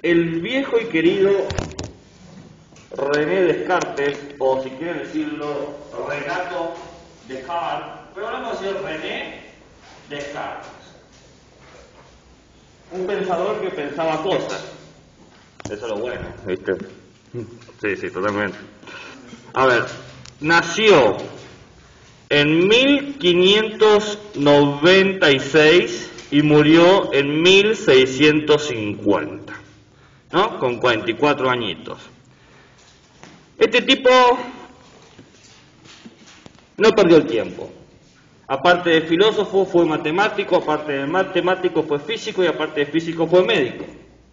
El viejo y querido René Descartes, o si quieren decirlo, Renato Descartes, pero hablamos de René Descartes. Un pensador que pensaba cosas. Eso es lo bueno, ¿viste? Sí, totalmente. A ver, nació en 1596 y murió en 1650, ¿no? Con 44 añitos. Este tipo no perdió el tiempo. Aparte de filósofo, fue matemático, aparte de matemático, fue físico y aparte de físico, fue médico.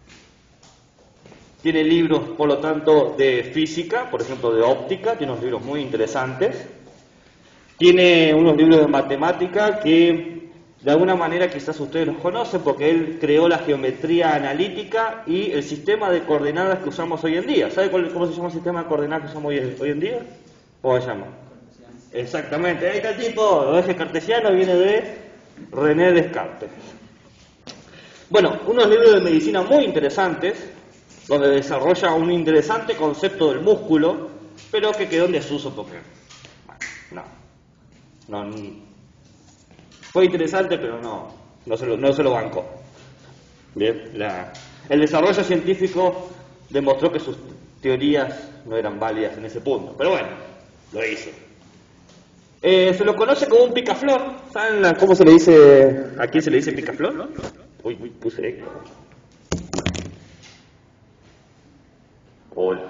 Tiene libros, por lo tanto, de física, por ejemplo, de óptica, tiene unos libros muy interesantes. Tiene unos libros de matemática que, de alguna manera, quizás ustedes los conocen, porque él creó la geometría analítica y el sistema de coordenadas que usamos hoy en día. ¿Sabe cómo se llama el sistema de coordenadas que usamos hoy en día? ¿Cómo se llama? Exactamente, ahí está el tipo, el eje cartesiano viene de René Descartes. Bueno, unos libros de medicina muy interesantes, donde desarrolla un interesante concepto del músculo, pero que quedó en desuso porque, no, fue interesante, pero no se lo bancó. Bien, el desarrollo científico demostró que sus teorías no eran válidas en ese punto, pero bueno, lo hizo. Se lo conoce como un picaflor. ¿Saben cómo se le dice? ¿A quién se le dice picaflor? Uy, puse eco. Hola.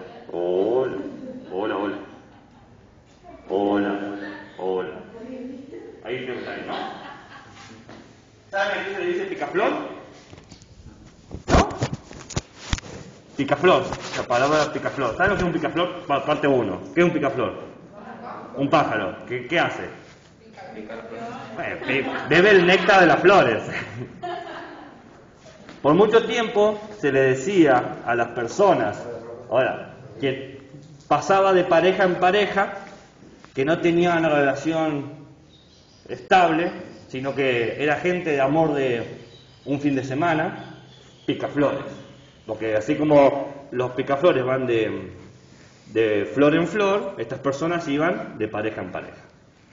Ahí está, ¿no? ¿Saben a quién se le dice picaflor? ¿No? Picaflor, la palabra picaflor. ¿Saben lo que es un picaflor? Parte 1. ¿Qué es un picaflor? Un pájaro. ¿Qué hace? Bebe el néctar de las flores. Por mucho tiempo se le decía a las personas, ahora, que pasaba de pareja en pareja, que no tenía una relación estable, sino que era gente de amor de un fin de semana, picaflores. Porque así como los picaflores van de flor en flor, estas personas iban de pareja en pareja.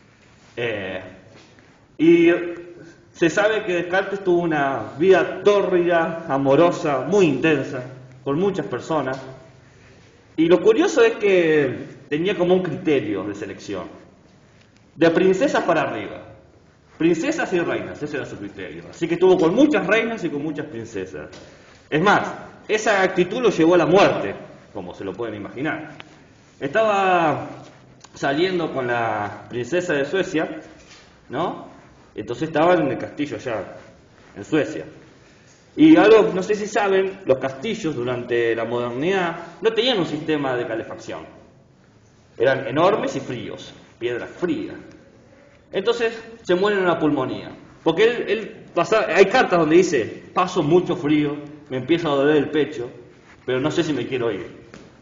Y se sabe que Descartes tuvo una vida tórrida, amorosa, muy intensa, con muchas personas. Y lo curioso es que tenía como un criterio de selección. De princesas para arriba. Princesas y reinas, ese era su criterio. Así que estuvo con muchas reinas y con muchas princesas. Es más, esa actitud lo llevó a la muerte, como se lo pueden imaginar. Estaba saliendo con la princesa de Suecia, ¿no? Entonces estaban en el castillo allá, en Suecia. Y algo, no sé si saben, los castillos durante la modernidad no tenían un sistema de calefacción. Eran enormes y fríos, piedras frías. Entonces se mueren en una pulmonía. Porque él hay cartas donde dice, paso mucho frío, me empieza a doler el pecho, pero no sé si me quiero ir.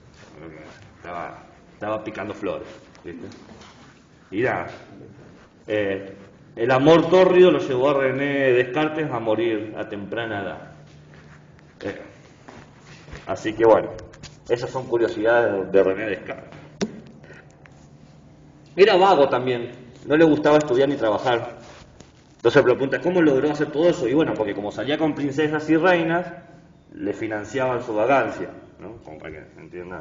Estaba picando flores, ¿viste? Y nada, el amor tórrido lo llevó a René Descartes a morir a temprana edad. Así que bueno, esas son curiosidades de René Descartes. Era vago también, no le gustaba estudiar ni trabajar. Entonces me pregunta, ¿cómo logró hacer todo eso? Y bueno, porque como salía con princesas y reinas, le financiaban su vagancia, ¿no? Como para que se entienda.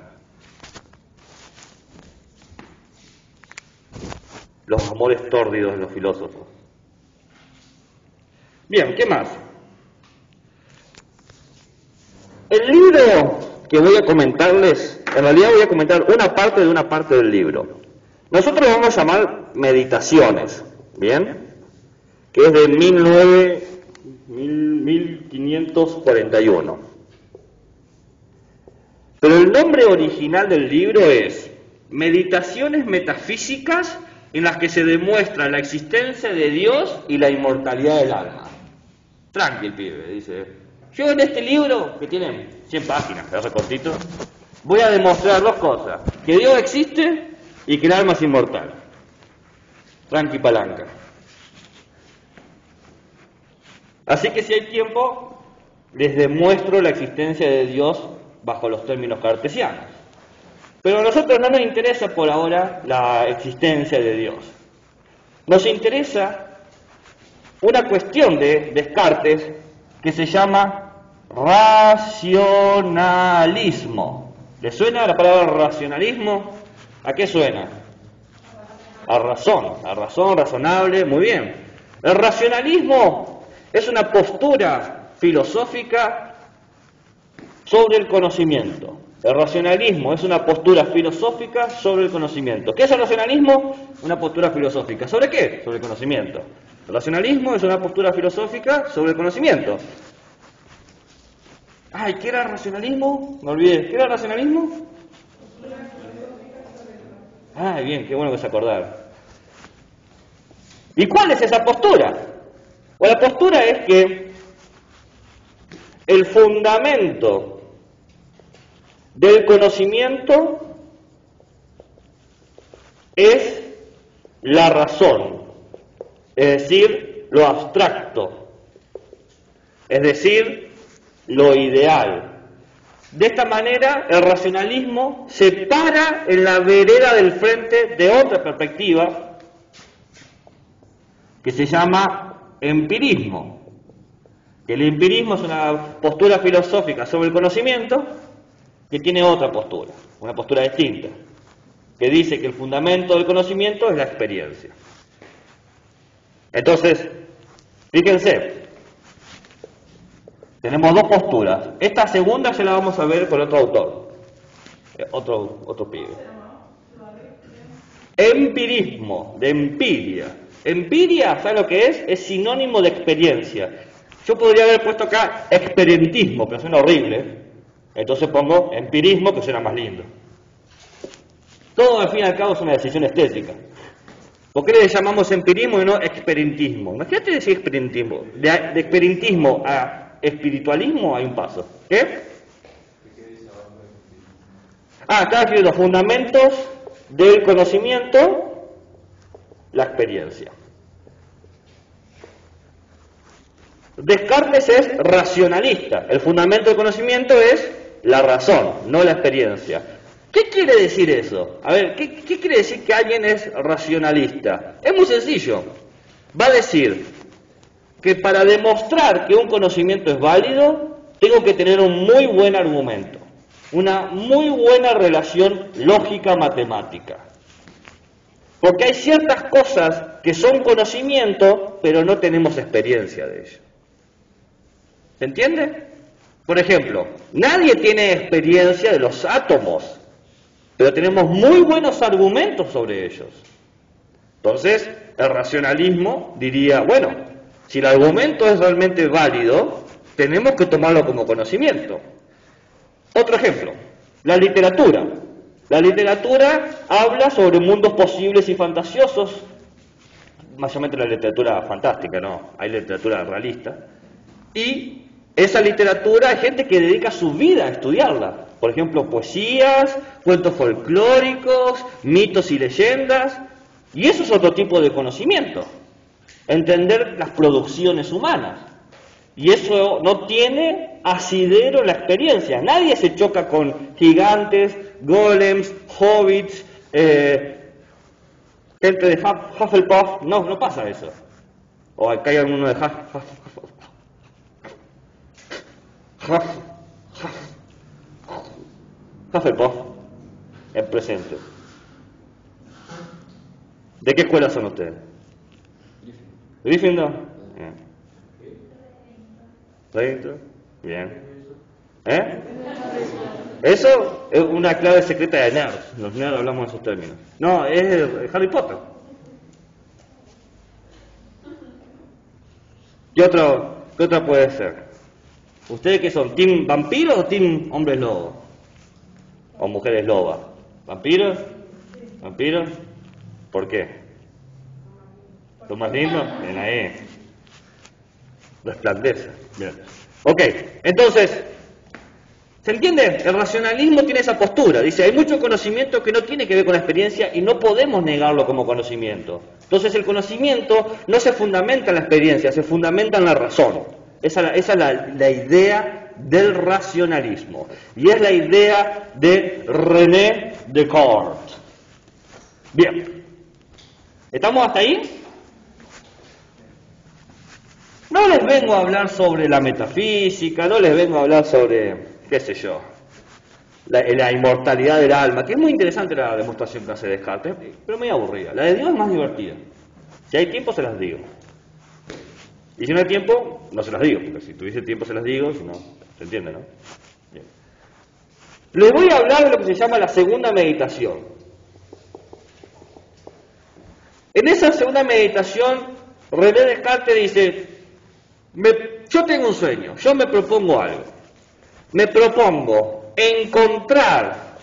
Los amores tórridos de los filósofos. Bien, ¿qué más? El libro que voy a comentarles, en realidad voy a comentar una parte del libro. Nosotros lo vamos a llamar Meditaciones, ¿bien? Que es de 1541. Pero el nombre original del libro es Meditaciones metafísicas en las que se demuestra la existencia de Dios y la inmortalidad del alma. Tranqui el pibe, dice. Yo en este libro, que tiene 100 páginas, pedazo cortito, voy a demostrar dos cosas. Que Dios existe y que el alma es inmortal. Tranqui palanca. Así que si hay tiempo, les demuestro la existencia de Dios bajo los términos cartesianos. Pero a nosotros no nos interesa por ahora la existencia de Dios. Nos interesa una cuestión de Descartes que se llama racionalismo. ¿Le suena la palabra racionalismo? ¿A qué suena? A razón, razonable, muy bien. El racionalismo es una postura filosófica sobre el conocimiento. El racionalismo es una postura filosófica sobre el conocimiento. ¿Qué es el racionalismo? Una postura filosófica. ¿Sobre qué? Sobre el conocimiento. El racionalismo es una postura filosófica sobre el conocimiento. Ay, ¿qué era el racionalismo? Me olvidé. ¿Qué era el racionalismo? Ay, bien, qué bueno que se acordaron. ¿Y cuál es esa postura? Bueno, la postura es que el fundamento del conocimiento es la razón, es decir, lo abstracto, es decir, lo ideal. De esta manera, el racionalismo se para en la vereda del frente de otra perspectiva que se llama empirismo. El empirismo es una postura filosófica sobre el conocimiento que tiene otra postura, una postura distinta, que dice que el fundamento del conocimiento es la experiencia. Entonces, fíjense, tenemos dos posturas. Esta segunda ya la vamos a ver con otro autor, otro pibe. Empirismo, de empiria. Empiria, ¿sabe lo que es? Es sinónimo de experiencia. Yo podría haber puesto acá experientismo, pero suena horrible. Entonces pongo empirismo, que suena más lindo. Todo al fin y al cabo es una decisión estética. ¿Por qué le llamamos empirismo y no experientismo? Imagínate decir experientismo. De experientismo a espiritualismo hay un paso. ¿Qué? Está escrito los fundamentos del conocimiento, la experiencia. Descartes es racionalista. El fundamento del conocimiento es la razón, no la experiencia. ¿Qué quiere decir eso? A ver, ¿qué quiere decir que alguien es racionalista? Es muy sencillo. Va a decir que para demostrar que un conocimiento es válido, tengo que tener un muy buen argumento, una muy buena relación lógica matemática. Porque hay ciertas cosas que son conocimiento, pero no tenemos experiencia de ello. ¿Se entiende? Por ejemplo, nadie tiene experiencia de los átomos, pero tenemos muy buenos argumentos sobre ellos. Entonces, el racionalismo diría, bueno, si el argumento es realmente válido, tenemos que tomarlo como conocimiento. Otro ejemplo, la literatura. La literatura habla sobre mundos posibles y fantasiosos, mayormente la literatura fantástica, ¿no? Hay literatura realista. Y esa literatura hay gente que dedica su vida a estudiarla. Por ejemplo, poesías, cuentos folclóricos, mitos y leyendas. Y eso es otro tipo de conocimiento. Entender las producciones humanas. Y eso no tiene asidero en la experiencia. Nadie se choca con gigantes, golems, hobbits, gente de Hufflepuff. No pasa eso. O acá hay alguno de Hufflepuff en presente. ¿De qué escuela son ustedes? Gryffindor. Bien. Ravenclaw. Bien. Eso es una clave secreta de nerds. Los nerds hablamos en esos términos. No, es Harry Potter. ¿Qué otra puede ser? ¿Ustedes qué son? ¿Team vampiros o team hombres lobos? ¿O mujeres lobas? ¿Vampiros? ¿Vampiros? ¿Por qué? ¿Lo más lindo? Ven ahí. Resplandece. Bien. Ok, entonces, ¿se entiende? El racionalismo tiene esa postura. Dice, hay mucho conocimiento que no tiene que ver con la experiencia y no podemos negarlo como conocimiento. Entonces el conocimiento no se fundamenta en la experiencia, se fundamenta en la razón. Esa es la idea del racionalismo. Y es la idea de René Descartes. Bien. ¿Estamos hasta ahí? No les vengo a hablar sobre la metafísica, no les vengo a hablar sobre, qué sé yo, la inmortalidad del alma, que es muy interesante la demostración que hace Descartes, pero muy aburrida. La de Dios es más divertida. Si hay tiempo se las digo. Y si no hay tiempo, no se las digo, porque si tuviese tiempo se las digo, si no, se entiende, ¿no? Bien. Les voy a hablar de lo que se llama la segunda meditación. En esa segunda meditación, René Descartes dice, yo tengo un sueño, yo me propongo algo. Me propongo encontrar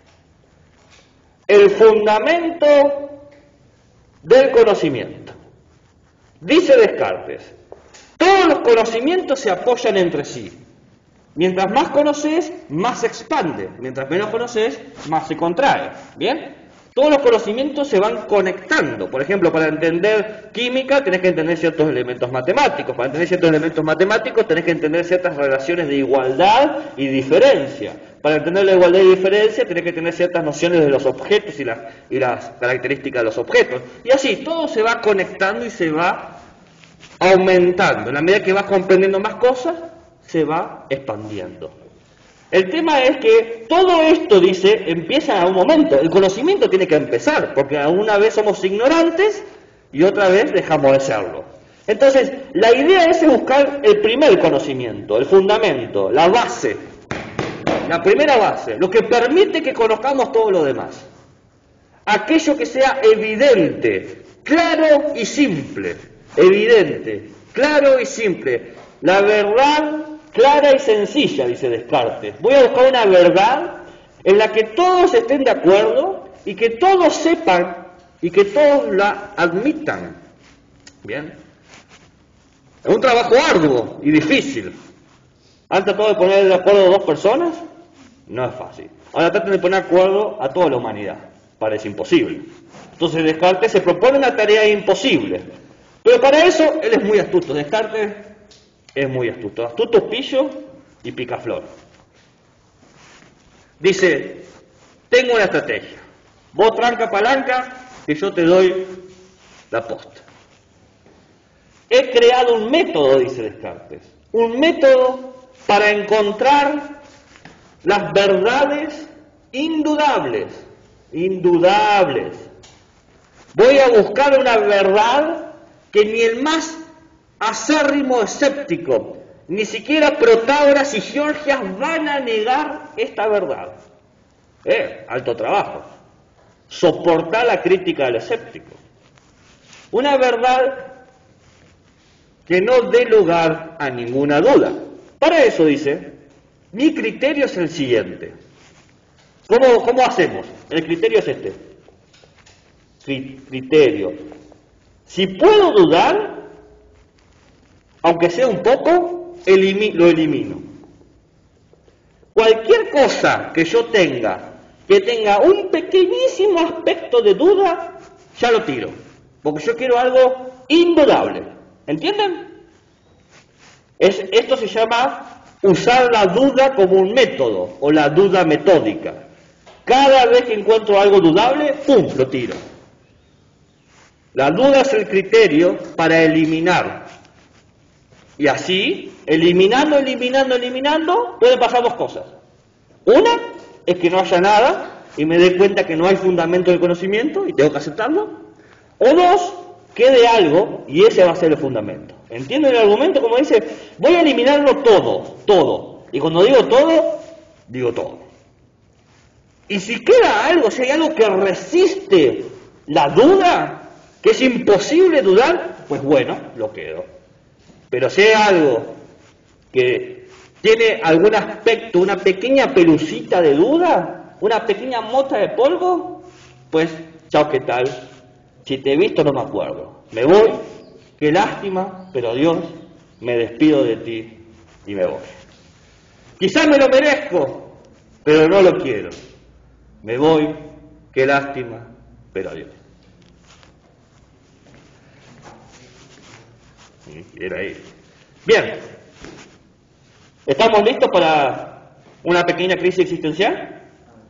el fundamento del conocimiento. Dice Descartes, todos los conocimientos se apoyan entre sí. Mientras más conoces, más se expande. Mientras menos conoces, más se contrae. ¿Bien? Todos los conocimientos se van conectando. Por ejemplo, para entender química tenés que entender ciertos elementos matemáticos. Para entender ciertos elementos matemáticos tenés que entender ciertas relaciones de igualdad y diferencia. Para entender la igualdad y diferencia tenés que tener ciertas nociones de los objetos y las características de los objetos. Y así, todo se va conectando y se va aumentando. En la medida que vas comprendiendo más cosas, se va expandiendo. El tema es que todo esto, dice, empieza a un momento. El conocimiento tiene que empezar, porque una vez somos ignorantes y otra vez dejamos de serlo. Entonces, la idea es buscar el primer conocimiento, el fundamento, la base, la primera base, lo que permite que conozcamos todo lo demás. Aquello que sea evidente, claro y simple. Evidente, claro y simple. La verdad clara y sencilla, dice Descartes. Voy a buscar una verdad en la que todos estén de acuerdo y que todos sepan y que todos la admitan. Bien. Es un trabajo arduo y difícil. Antes todo de poner de acuerdo a dos personas, no es fácil. Ahora traten de poner de acuerdo a toda la humanidad. Parece imposible. Entonces Descartes se propone una tarea imposible. Pero para eso él es muy astuto. Descartes es muy astuto. Astuto, pillo y picaflor. Dice, tengo una estrategia. Vos tranca palanca que yo te doy la posta. He creado un método, dice Descartes. Un método para encontrar las verdades indudables. Indudables. Voy a buscar una verdad que ni el más acérrimo escéptico, ni siquiera Protágoras y Georgias van a negar esta verdad. Alto trabajo. Soportar la crítica del escéptico. Una verdad que no dé lugar a ninguna duda. Para eso dice, mi criterio es el siguiente. ¿Cómo hacemos? El criterio es este. Criterio. Si puedo dudar, aunque sea un poco, lo elimino. Cualquier cosa que yo tenga, que tenga un pequeñísimo aspecto de duda, ya lo tiro. Porque yo quiero algo indudable. ¿Entienden? Esto se llama usar la duda como un método, o la duda metódica. Cada vez que encuentro algo dudable, ¡pum!, lo tiro. La duda es el criterio para eliminar. Y así, eliminando, pueden pasar dos cosas. Una es que no haya nada y me dé cuenta que no hay fundamento del conocimiento y tengo que aceptarlo. O dos, quede algo y ese va a ser el fundamento. ¿Entienden el argumento? Como dice, voy a eliminarlo todo. Y cuando digo todo. Y si queda algo, si hay algo que resiste la duda, que es imposible dudar, pues bueno, lo quedo. Pero si hay algo que tiene algún aspecto, una pequeña pelucita de duda, una pequeña mota de polvo, pues chao, ¿qué tal? Si te he visto no me acuerdo. Me voy, qué lástima, pero adiós, me despido de ti y me voy. Quizás me lo merezco, pero no lo quiero. Me voy, qué lástima, pero adiós. Era ahí. Bien, ¿Estamos listos para una pequeña crisis existencial?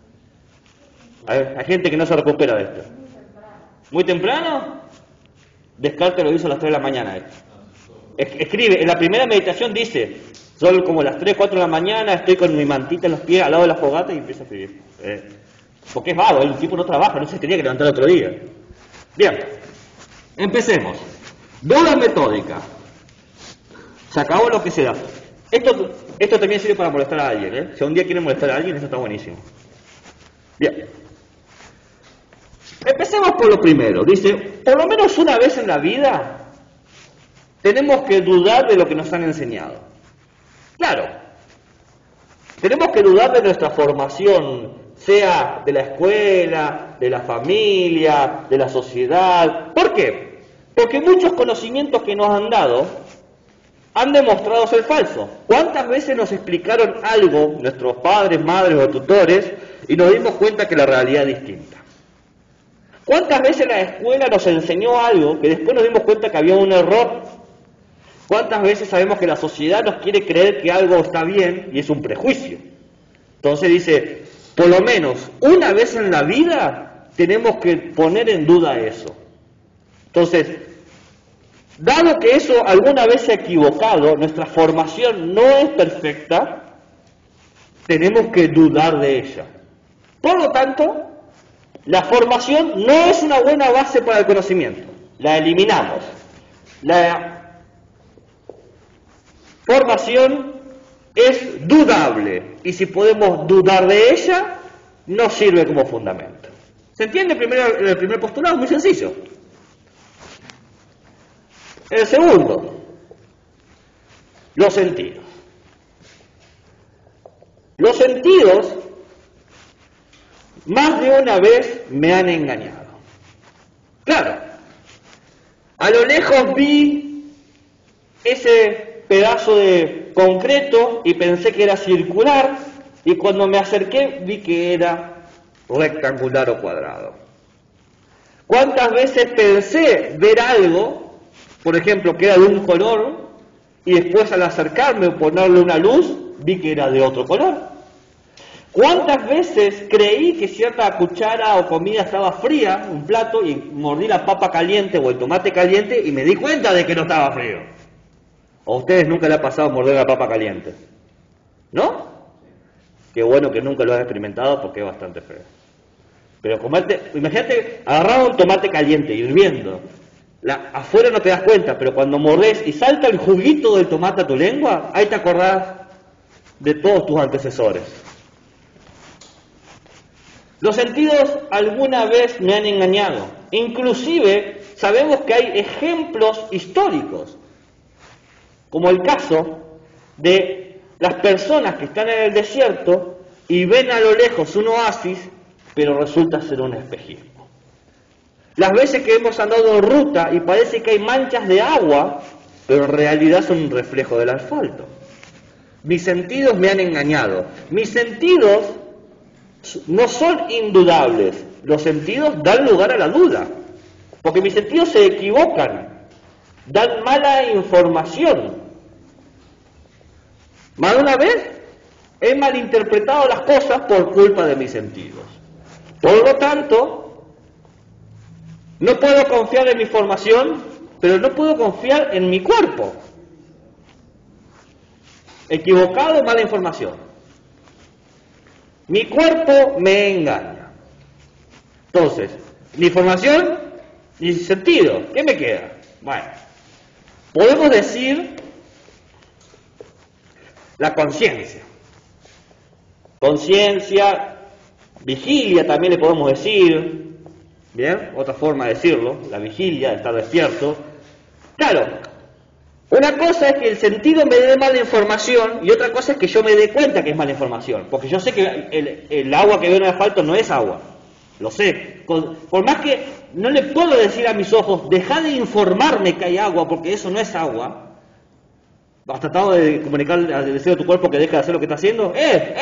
Hay gente que no se recupera de esto. ¿Muy temprano? Descartes lo hizo a las 3 de la mañana. Escribe, en la primera meditación dice, son como las 3, 4 de la mañana, estoy con mi mantita en los pies al lado de la fogata y empieza a escribir. Porque es vago, el tipo no trabaja, no se tenía que levantar otro día. Bien, empecemos. Duda metódica. Se acabó lo que se da. Esto también sirve para molestar a alguien, Si un día quieren molestar a alguien, eso está buenísimo. Bien. Empecemos por lo primero. Dice, por lo menos una vez en la vida tenemos que dudar de lo que nos han enseñado. Claro, tenemos que dudar de nuestra formación, sea de la escuela, de la familia, de la sociedad. ¿Por qué? Porque muchos conocimientos que nos han dado han demostrado ser falsos. ¿Cuántas veces nos explicaron algo, nuestros padres, madres o tutores, y nos dimos cuenta que la realidad es distinta? ¿Cuántas veces la escuela nos enseñó algo que después nos dimos cuenta que había un error? ¿Cuántas veces sabemos que la sociedad nos quiere creer que algo está bien y es un prejuicio? Entonces dice, por lo menos una vez en la vida tenemos que poner en duda eso. Entonces, dado que eso alguna vez se ha equivocado, nuestra formación no es perfecta, tenemos que dudar de ella. Por lo tanto, la formación no es una buena base para el conocimiento. La eliminamos. La formación es dudable y si podemos dudar de ella, no sirve como fundamento. ¿Se entiende el primer postulado? Muy sencillo. El segundo, los sentidos. Los sentidos, más de una vez me han engañado. Claro, a lo lejos vi ese pedazo de concreto y pensé que era circular y cuando me acerqué vi que era rectangular o cuadrado. ¿Cuántas veces pensé ver algo, por ejemplo, que era de un color y después al acercarme o ponerle una luz vi que era de otro color? ¿Cuántas veces creí que cierta cuchara o comida estaba fría, un plato, y mordí la papa caliente o el tomate caliente y me di cuenta de que no estaba frío? ¿O a ustedes nunca les ha pasado morder la papa caliente? ¿No? Qué bueno que nunca lo han experimentado porque es bastante feo. Pero imagínate, agarrar un tomate caliente, hirviendo. Afuera no te das cuenta, pero cuando mordés y salta el juguito del tomate a tu lengua, ahí te acordás de todos tus antecesores. Los sentidos alguna vez me han engañado. Inclusive sabemos que hay ejemplos históricos, como el caso de las personas que están en el desierto y ven a lo lejos un oasis, pero resulta ser un espejismo. Las veces que hemos andado en ruta y parece que hay manchas de agua, pero en realidad son un reflejo del asfalto. Mis sentidos me han engañado. Mis sentidos no son indudables. Los sentidos dan lugar a la duda, porque mis sentidos se equivocan, dan mala información. Más de una vez he malinterpretado las cosas por culpa de mis sentidos. Por lo tanto, no puedo confiar en mi formación, pero no puedo confiar en mi cuerpo. Equivocado, mala información. Mi cuerpo me engaña. Entonces, ni formación ni sentido. ¿Qué me queda? Bueno, podemos decir la conciencia. Conciencia, vigilia también le podemos decir. Bien, otra forma de decirlo, la vigilia, de estar despierto. Claro, una cosa es que el sentido me dé mala información y otra cosa es que yo me dé cuenta que es mala información. Porque yo sé que el agua que veo en el asfalto no es agua. Lo sé. Por más que no le puedo decir a mis ojos, deja de informarme que hay agua porque eso no es agua. ¿Has tratado de comunicar al deseo de tu cuerpo que deje de hacer lo que está haciendo?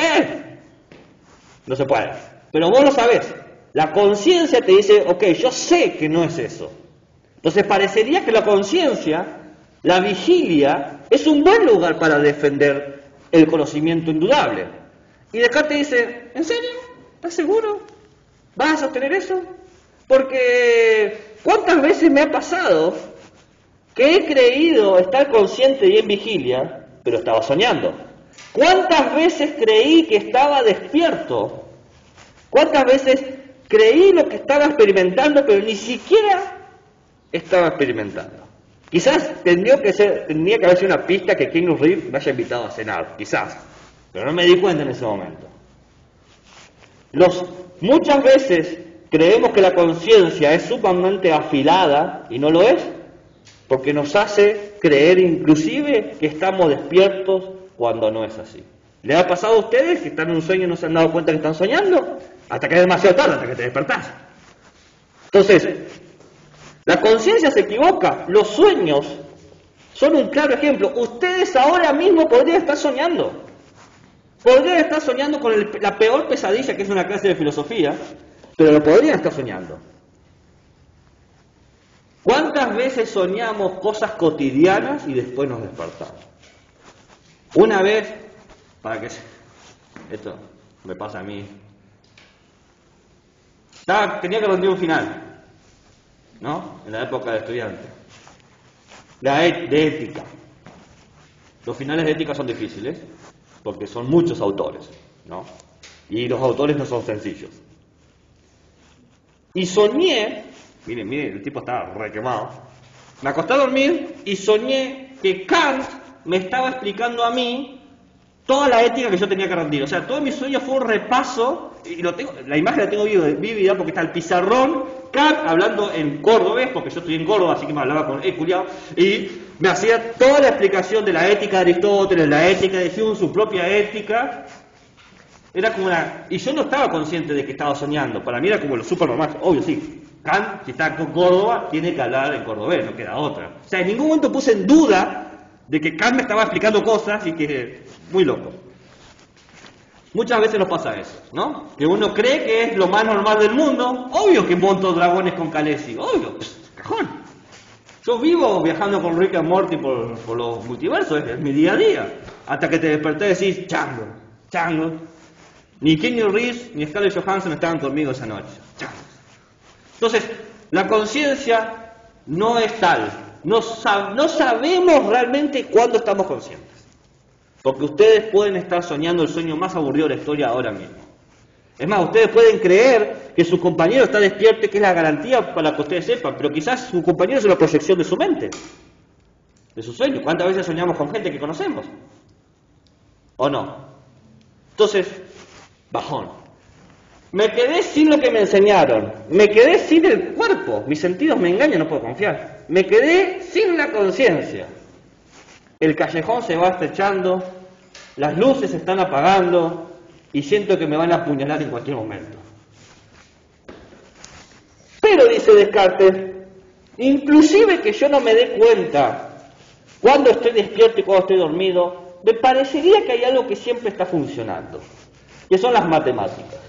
No se puede. Pero vos lo sabés. La conciencia te dice, ok, yo sé que no es eso. Entonces parecería que la conciencia, la vigilia, es un buen lugar para defender el conocimiento indudable. Y Descartes dice, ¿en serio? ¿Estás seguro? ¿Vas a sostener eso? Porque ¿cuántas veces me ha pasado que he creído estar consciente y en vigilia, pero estaba soñando? ¿Cuántas veces creí que estaba despierto? ¿Cuántas veces creí lo que estaba experimentando, pero ni siquiera estaba experimentando? Quizás tendría que haber sido una pista que Keanu Reeves me haya invitado a cenar, quizás, pero no me di cuenta en ese momento. Muchas veces creemos que la conciencia es sumamente afilada y no lo es, porque nos hace creer inclusive que estamos despiertos cuando no es así. ¿Le ha pasado a ustedes que están en un sueño y no se han dado cuenta que están soñando? Hasta que es demasiado tarde, hasta que te despertás. Entonces, la conciencia se equivoca. Los sueños son un claro ejemplo. Ustedes ahora mismo podrían estar soñando. Podrían estar soñando con la peor pesadilla, que es una clase de filosofía, pero lo podrían estar soñando. ¿Cuántas veces soñamos cosas cotidianas y después nos despertamos? Una vez, esto me pasa a mí, tenía que rendir un final, ¿no? En la época de estudiante. De ética. Los finales de ética son difíciles, porque son muchos autores, ¿no? Y los autores no son sencillos. Y soñé, miren, el tipo estaba requemado. Me acosté a dormir y soñé que Kant me estaba explicando a mí toda la ética que yo tenía que rendir. O sea, todo mi sueño fue un repaso, y la imagen la tengo vívida porque está el pizarrón, Kant hablando en cordobés, porque yo estoy en Córdoba, así que me hablaba con culiao, y me hacía toda la explicación de la ética de Aristóteles, la ética de Hume, su propia ética. Era como y yo no estaba consciente de que estaba soñando, para mí era como lo súper normal. Obvio, sí, Kant, si está en Córdoba, tiene que hablar en cordobés, no queda otra. O sea, en ningún momento puse en duda de que Kant me estaba explicando cosas y que... muy loco. Muchas veces nos pasa eso, ¿no? Que uno cree que es lo más normal del mundo. Obvio que monto dragones con Khaleesi, obvio, cajón. Yo vivo viajando con Rick and Morty por los multiversos, es mi día a día. Hasta que te desperté y decís, chango. Ni Keanu Reeves ni Scarlett Johansson estaban conmigo esa noche. Chango. Entonces, la conciencia no es tal. No sabemos realmente cuándo estamos conscientes. Porque ustedes pueden estar soñando el sueño más aburrido de la historia ahora mismo. Es más, ustedes pueden creer que su compañero está despierto, que es la garantía para que ustedes sepan, pero quizás su compañero es una proyección de su mente, de su sueño. ¿Cuántas veces soñamos con gente que conocemos? ¿O no? Entonces, bajón. Me quedé sin lo que me enseñaron, me quedé sin el cuerpo, mis sentidos me engañan, no puedo confiar. Me quedé sin la conciencia. El callejón se va estrechando, las luces se están apagando y siento que me van a apuñalar en cualquier momento. Pero, dice Descartes, inclusive que yo no me dé cuenta cuando estoy despierto y cuando estoy dormido, me parecería que hay algo que siempre está funcionando, que son las matemáticas.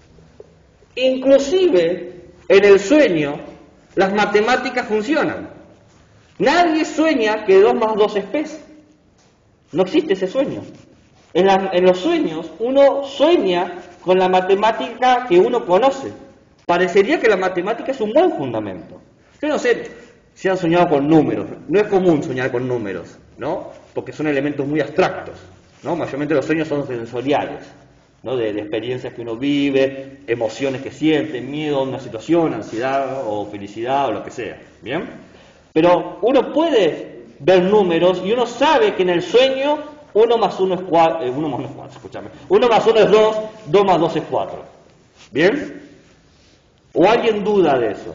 Inclusive en el sueño las matemáticas funcionan. Nadie sueña que 2 más 2 es pez. No existe ese sueño. En los sueños uno sueña con la matemática que uno conoce. Parecería que la matemática es un buen fundamento. Yo no sé si han soñado con números. No es común soñar con números, ¿no? Porque son elementos muy abstractos, ¿no? Mayormente los sueños son sensoriales, ¿no? De experiencias que uno vive, emociones que siente, miedo a una situación, ansiedad o felicidad o lo que sea, ¿bien? Pero uno puede ver números y uno sabe que en el sueño 1 más 1 es 4, 1 más 1 es 4, escúchame. 1 más 1 es 2, 2 más 2 es 4. ¿Bien? ¿O alguien duda de eso?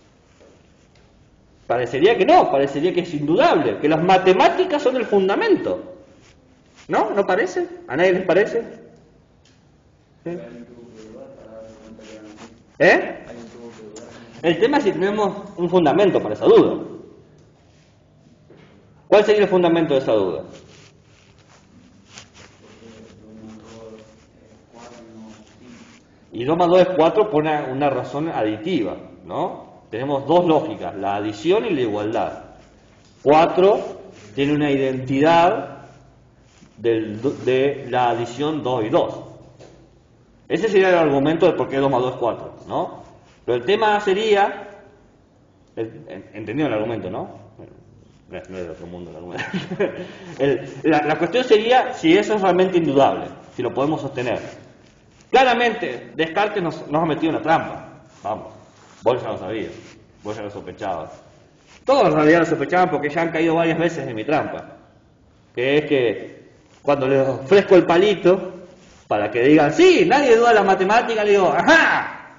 Parecería que no, parecería que es indudable, que las matemáticas son el fundamento. ¿No? ¿No parece? ¿A nadie les parece? ¿Sí? El tema es si tenemos un fundamento para esa duda. ¿Cuál sería el fundamento de esa duda? Y 2 más 2 es 4 por una razón aditiva, ¿no? Tenemos 2 lógicas, la adición y la igualdad. 4 tiene una identidad de la adición 2 y 2. Ese sería el argumento de por qué 2 más 2 es 4, ¿no? Pero el tema sería, entendido el argumento, ¿no? No es del otro mundo el argumento. La cuestión sería si eso es realmente indudable, si lo podemos sostener. Claramente, Descartes nos ha metido en una trampa. Vamos, vos ya lo sabías, vos ya lo sospechabas. Todos en realidad lo sospechaban porque ya han caído varias veces en mi trampa. Que es que cuando les ofrezco el palito, para que digan, sí, nadie duda de las matemáticas, le digo, ¡ajá!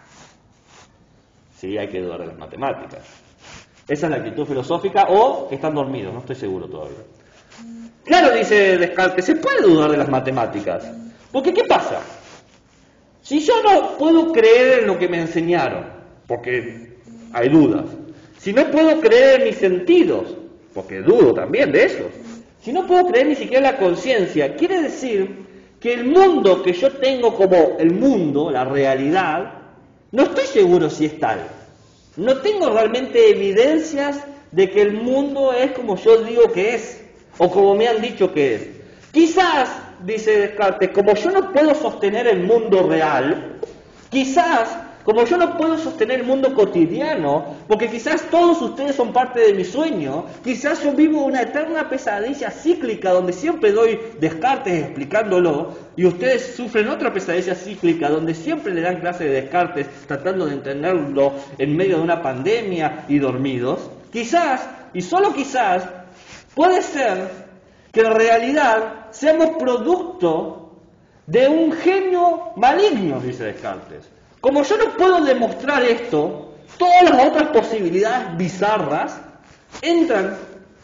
Sí, hay que dudar de las matemáticas. Esa es la actitud filosófica, o que están dormidos, no estoy seguro todavía. Claro, dice Descartes, se puede dudar de las matemáticas. Porque, ¿qué pasa? Si yo no puedo creer en lo que me enseñaron, porque hay dudas. Si no puedo creer en mis sentidos, porque dudo también de eso. Si no puedo creer ni siquiera en la conciencia, quiere decir que el mundo que yo tengo como el mundo, la realidad, no estoy seguro si es tal. No tengo realmente evidencias de que el mundo es como yo digo que es, o como me han dicho que es. Quizás, dice Descartes, como yo no puedo sostener el mundo real, quizás, como yo no puedo sostener el mundo cotidiano, porque quizás todos ustedes son parte de mi sueño, quizás yo vivo una eterna pesadilla cíclica donde siempre doy Descartes explicándolo, y ustedes sufren otra pesadilla cíclica donde siempre le dan clase de Descartes tratando de entenderlo en medio de una pandemia y dormidos. Quizás, y solo quizás, puede ser que en realidad seamos producto de un genio maligno, dice Descartes. Como yo no puedo demostrar esto, todas las otras posibilidades bizarras entran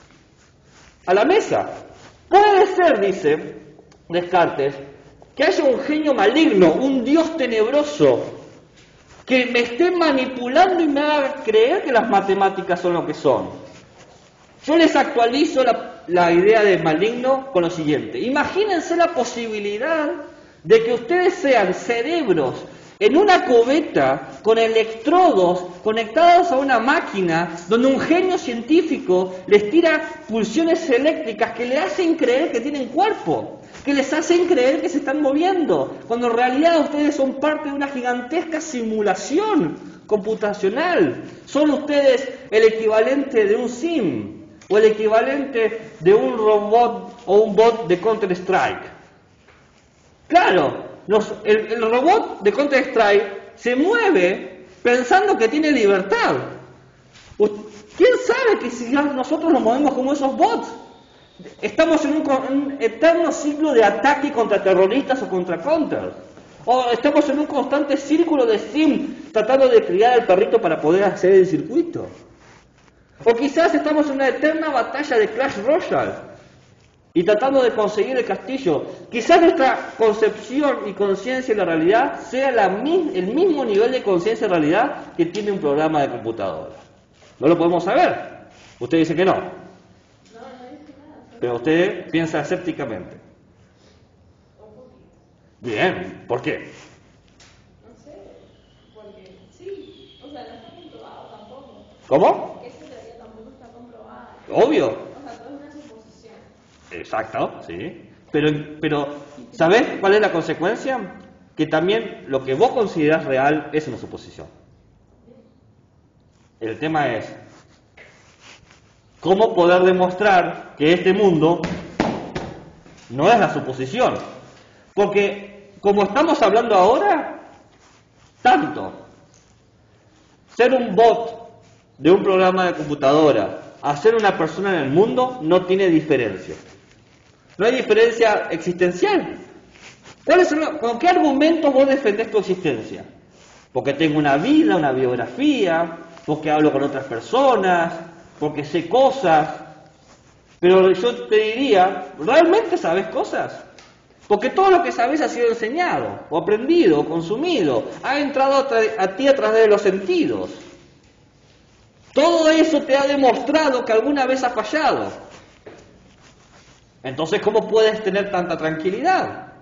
a la mesa. Puede ser, dice Descartes, que haya un genio maligno, un dios tenebroso, que me esté manipulando y me haga creer que las matemáticas son lo que son. Yo les actualizo la idea de maligno con lo siguiente. Imagínense la posibilidad de que ustedes sean cerebros en una cubeta con electrodos conectados a una máquina donde un genio científico les tira pulsiones eléctricas que le hacen creer que tienen cuerpo, que les hacen creer que se están moviendo, cuando en realidad ustedes son parte de una gigantesca simulación computacional. Son ustedes el equivalente de un sim o el equivalente de un robot o un bot de Counter-Strike. Claro, el robot de Counter-Strike se mueve pensando que tiene libertad. ¿Quién sabe que si nosotros nos movemos como esos bots? Estamos en un eterno ciclo de ataque contra terroristas o contra counters. O estamos en un constante círculo de sim tratando de criar al perrito para poder hacer el circuito. O quizás estamos en una eterna batalla de Clash Royale y tratando de conseguir el castillo. Quizás nuestra concepción y conciencia de la realidad sea el mismo nivel de conciencia de realidad que tiene un programa de computadora. No lo podemos saber. Usted dice que no. Pero usted piensa escépticamente. Bien, ¿por qué? No sé, porque sí, o sea, no está comprobado tampoco. ¿Cómo? Esa teoría tampoco está comprobada. Obvio. O sea, todo es una suposición. Exacto, sí. Pero, ¿sabés cuál es la consecuencia? Que también lo que vos considerás real es una suposición. El tema es cómo poder demostrar que este mundo no es la suposición. Porque, como estamos hablando ahora, tanto ser un bot de un programa de computadora a ser una persona en el mundo no tiene diferencia. No hay diferencia existencial. ¿Con qué argumentos vos defendés tu existencia? Porque tengo una vida, una biografía, porque hablo con otras personas, porque sé cosas. Pero yo te diría, ¿realmente sabes cosas? Porque todo lo que sabes ha sido enseñado, o aprendido, o consumido, ha entrado a ti a través de los sentidos. Todo eso te ha demostrado que alguna vez has fallado. Entonces, ¿cómo puedes tener tanta tranquilidad?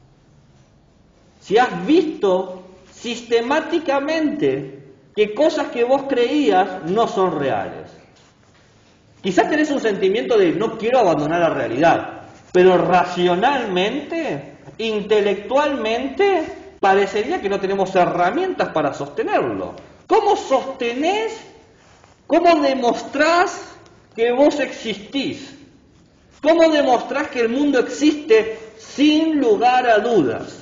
Si has visto sistemáticamente que cosas que vos creías no son reales. Quizás tenés un sentimiento de no quiero abandonar la realidad, pero racionalmente, intelectualmente, parecería que no tenemos herramientas para sostenerlo. ¿Cómo sostenés, cómo demostrás que vos existís? ¿Cómo demostrás que el mundo existe sin lugar a dudas?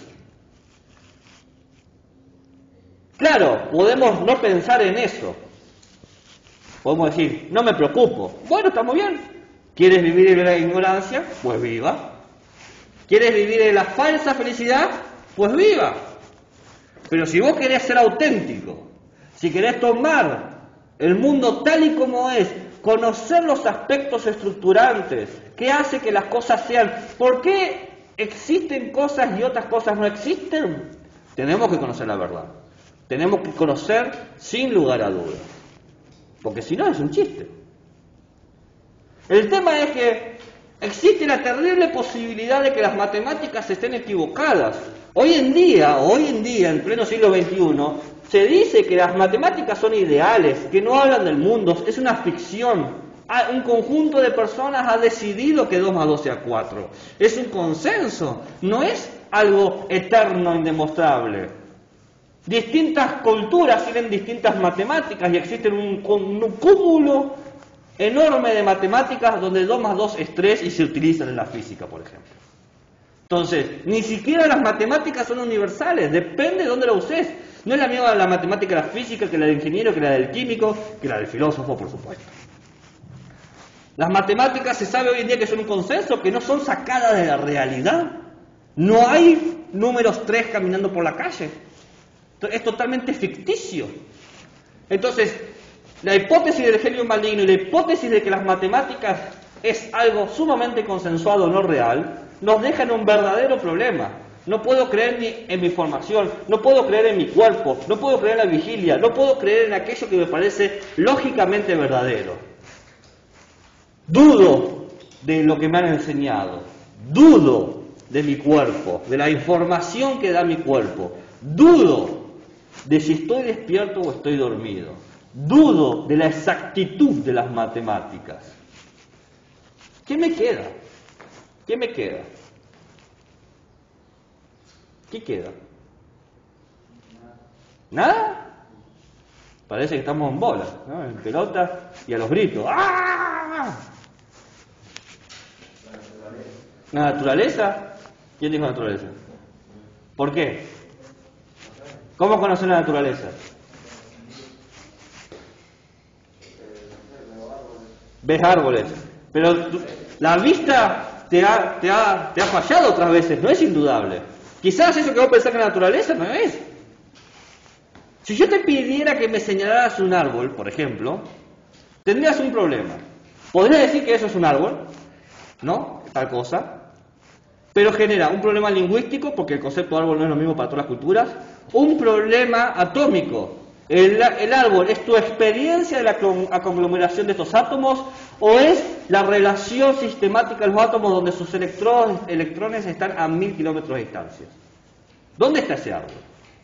Claro, podemos no pensar en eso. Podemos decir, no me preocupo. Bueno, está muy bien. ¿Quieres vivir en la ignorancia? Pues viva. ¿Quieres vivir en la falsa felicidad? Pues viva. Pero si vos querés ser auténtico, si querés tomar el mundo tal y como es, conocer los aspectos estructurantes, qué hace que las cosas sean, ¿por qué existen cosas y otras cosas no existen? Tenemos que conocer la verdad. Tenemos que conocer sin lugar a dudas. Porque si no es un chiste. El tema es que existe la terrible posibilidad de que las matemáticas estén equivocadas. Hoy en día, en pleno siglo XXI, se dice que las matemáticas son ideales, que no hablan del mundo, es una ficción. Un conjunto de personas ha decidido que 2 más 2 sea 4. Es un consenso, no es algo eterno, indemostrable. Distintas culturas tienen distintas matemáticas y existe un cúmulo enorme de matemáticas donde 2 más 2 es 3 y se utilizan en la física, por ejemplo. Entonces, ni siquiera las matemáticas son universales, depende de dónde lo uses. No es la misma la matemática de la física que la del ingeniero, que la del químico, que la del filósofo, por supuesto. Las matemáticas se sabe hoy en día que son un consenso, que no son sacadas de la realidad. No hay números 3 caminando por la calle. Es totalmente ficticio. Entonces, la hipótesis del genio maligno y la hipótesis de que las matemáticas es algo sumamente consensuado, no real, nos dejan un verdadero problema. No puedo creer ni en mi formación, no puedo creer en mi cuerpo, no puedo creer en la vigilia, no puedo creer en aquello que me parece lógicamente verdadero. Dudo de lo que me han enseñado, dudo de mi cuerpo, de la información que da mi cuerpo, dudo de si estoy despierto o estoy dormido. Dudo de la exactitud de las matemáticas. ¿Qué me queda? ¿Qué me queda? ¿Qué queda? ¿Nada? Parece que estamos en bola, ¿no? En pelota y a los gritos. ¡Ah! ¿La naturaleza? ¿Quién dijo naturaleza? ¿Por qué? ¿Cómo conocer la naturaleza? Ves árboles. Pero la vista te ha fallado otras veces, no es indudable. Quizás eso que vos pensás que la naturaleza no es. Si yo te pidiera que me señalaras un árbol, por ejemplo, tendrías un problema. Podría decir que eso es un árbol, ¿no? Tal cosa. Pero genera un problema lingüístico, porque el concepto de árbol no es lo mismo para todas las culturas. Un problema atómico. ¿El árbol es tu experiencia de la conglomeración de estos átomos o es la relación sistemática de los átomos donde sus electrones están a 1000 kilómetros de distancia? ¿Dónde está ese árbol?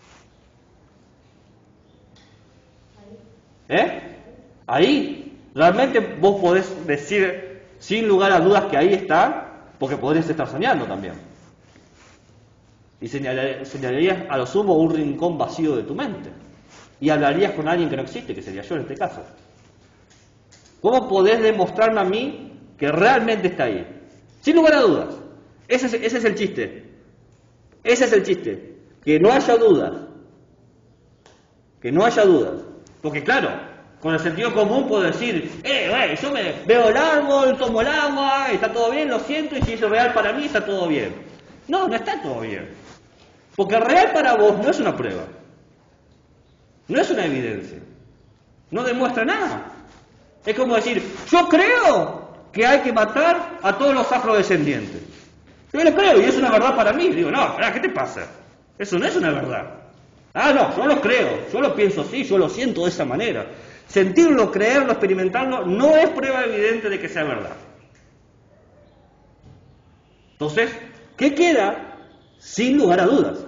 Ahí. Realmente vos podés decir sin lugar a dudas que ahí está, porque podrías estar soñando también. Y señalarías a lo sumo un rincón vacío de tu mente. Y hablarías con alguien que no existe, que sería yo en este caso. ¿Cómo podés demostrarme a mí que realmente está ahí? Sin lugar a dudas. Ese es el chiste. Ese es el chiste. Que no haya dudas. Que no haya dudas. Porque claro, con el sentido común puedo decir, yo veo el árbol, tomo el agua, está todo bien, lo siento, y si es real para mí, está todo bien. No, no está todo bien. Porque real para vos no es una prueba. No es una evidencia. No demuestra nada. Es como decir, yo creo que hay que matar a todos los afrodescendientes. Yo lo creo y es una verdad para mí. Digo, no, ¿qué te pasa? Eso no es una verdad. Ah, no, yo lo creo, yo lo pienso así, yo lo siento de esa manera. Sentirlo, creerlo, experimentarlo, no es prueba evidente de que sea verdad. Entonces, ¿qué queda? Sin lugar a dudas.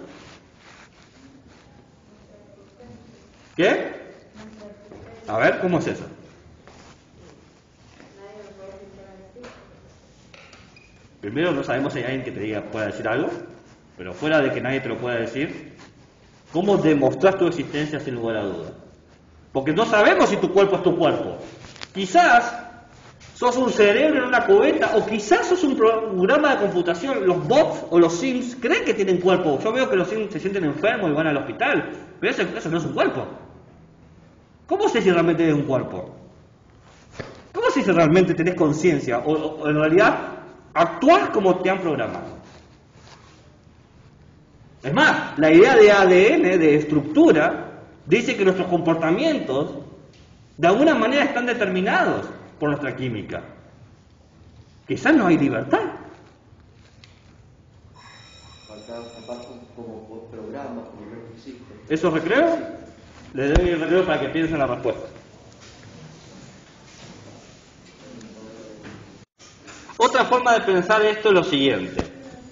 ¿Qué? A ver, ¿cómo es eso? Primero, no sabemos si hay alguien que te diga, pueda decir algo, pero fuera de que nadie te lo pueda decir, ¿cómo demostrar tu existencia sin lugar a dudas? Porque no sabemos si tu cuerpo es tu cuerpo. Quizás sos un cerebro en una cubeta, o quizás sos un programa de computación. Los bots o los Sims creen que tienen cuerpo. Yo veo que los Sims se sienten enfermos y van al hospital, pero eso no es un cuerpo. ¿Cómo sé si realmente es un cuerpo? ¿Cómo sé si realmente tenés conciencia? O en realidad actuás como te han programado. Es más, la idea de ADN, de estructura, dice que nuestros comportamientos de alguna manera están determinados por nuestra química. Quizás no hay libertad. Capaz como programas, como no existe. ¿Esos recreos? Les doy el recreo para que piensen la respuesta. Otra forma de pensar esto es lo siguiente.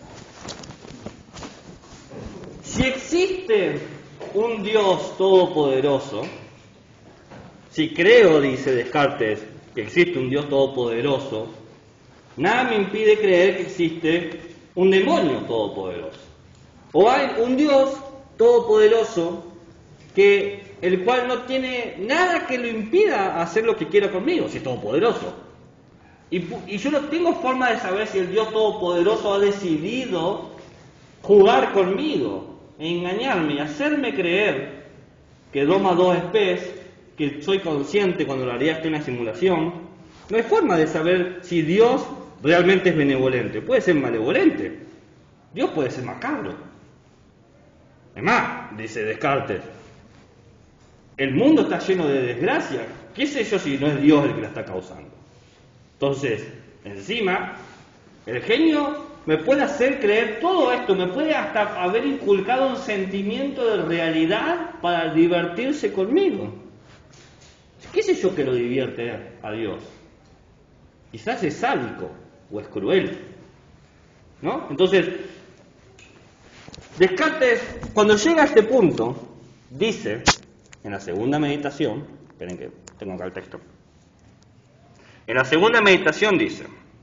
Si existe un Dios todopoderoso, si creo, dice Descartes, que existe un Dios todopoderoso, nada me impide creer que existe un demonio todopoderoso. O hay un Dios todopoderoso el cual no tiene nada que lo impida hacer lo que quiera conmigo, si es todopoderoso. Y yo no tengo forma de saber si el Dios todopoderoso ha decidido jugar conmigo, engañarme y hacerme creer que 2 más 2 es pez, que soy consciente cuando la realidad está en una simulación. No hay forma de saber si Dios realmente es benevolente. Puede ser malevolente. Dios puede ser macabro. Es más, dice Descartes, el mundo está lleno de desgracia. ¿Qué sé yo si no es Dios el que la está causando? Entonces, encima, el genio me puede hacer creer todo esto, me puede hasta haber inculcado un sentimiento de realidad para divertirse conmigo. ¿Qué sé yo que lo divierte a Dios? Quizás es sádico o es cruel, ¿no? Entonces, Descartes, cuando llega a este punto, dice, en la segunda meditación, esperen que tengo acá el texto, en la segunda meditación dice: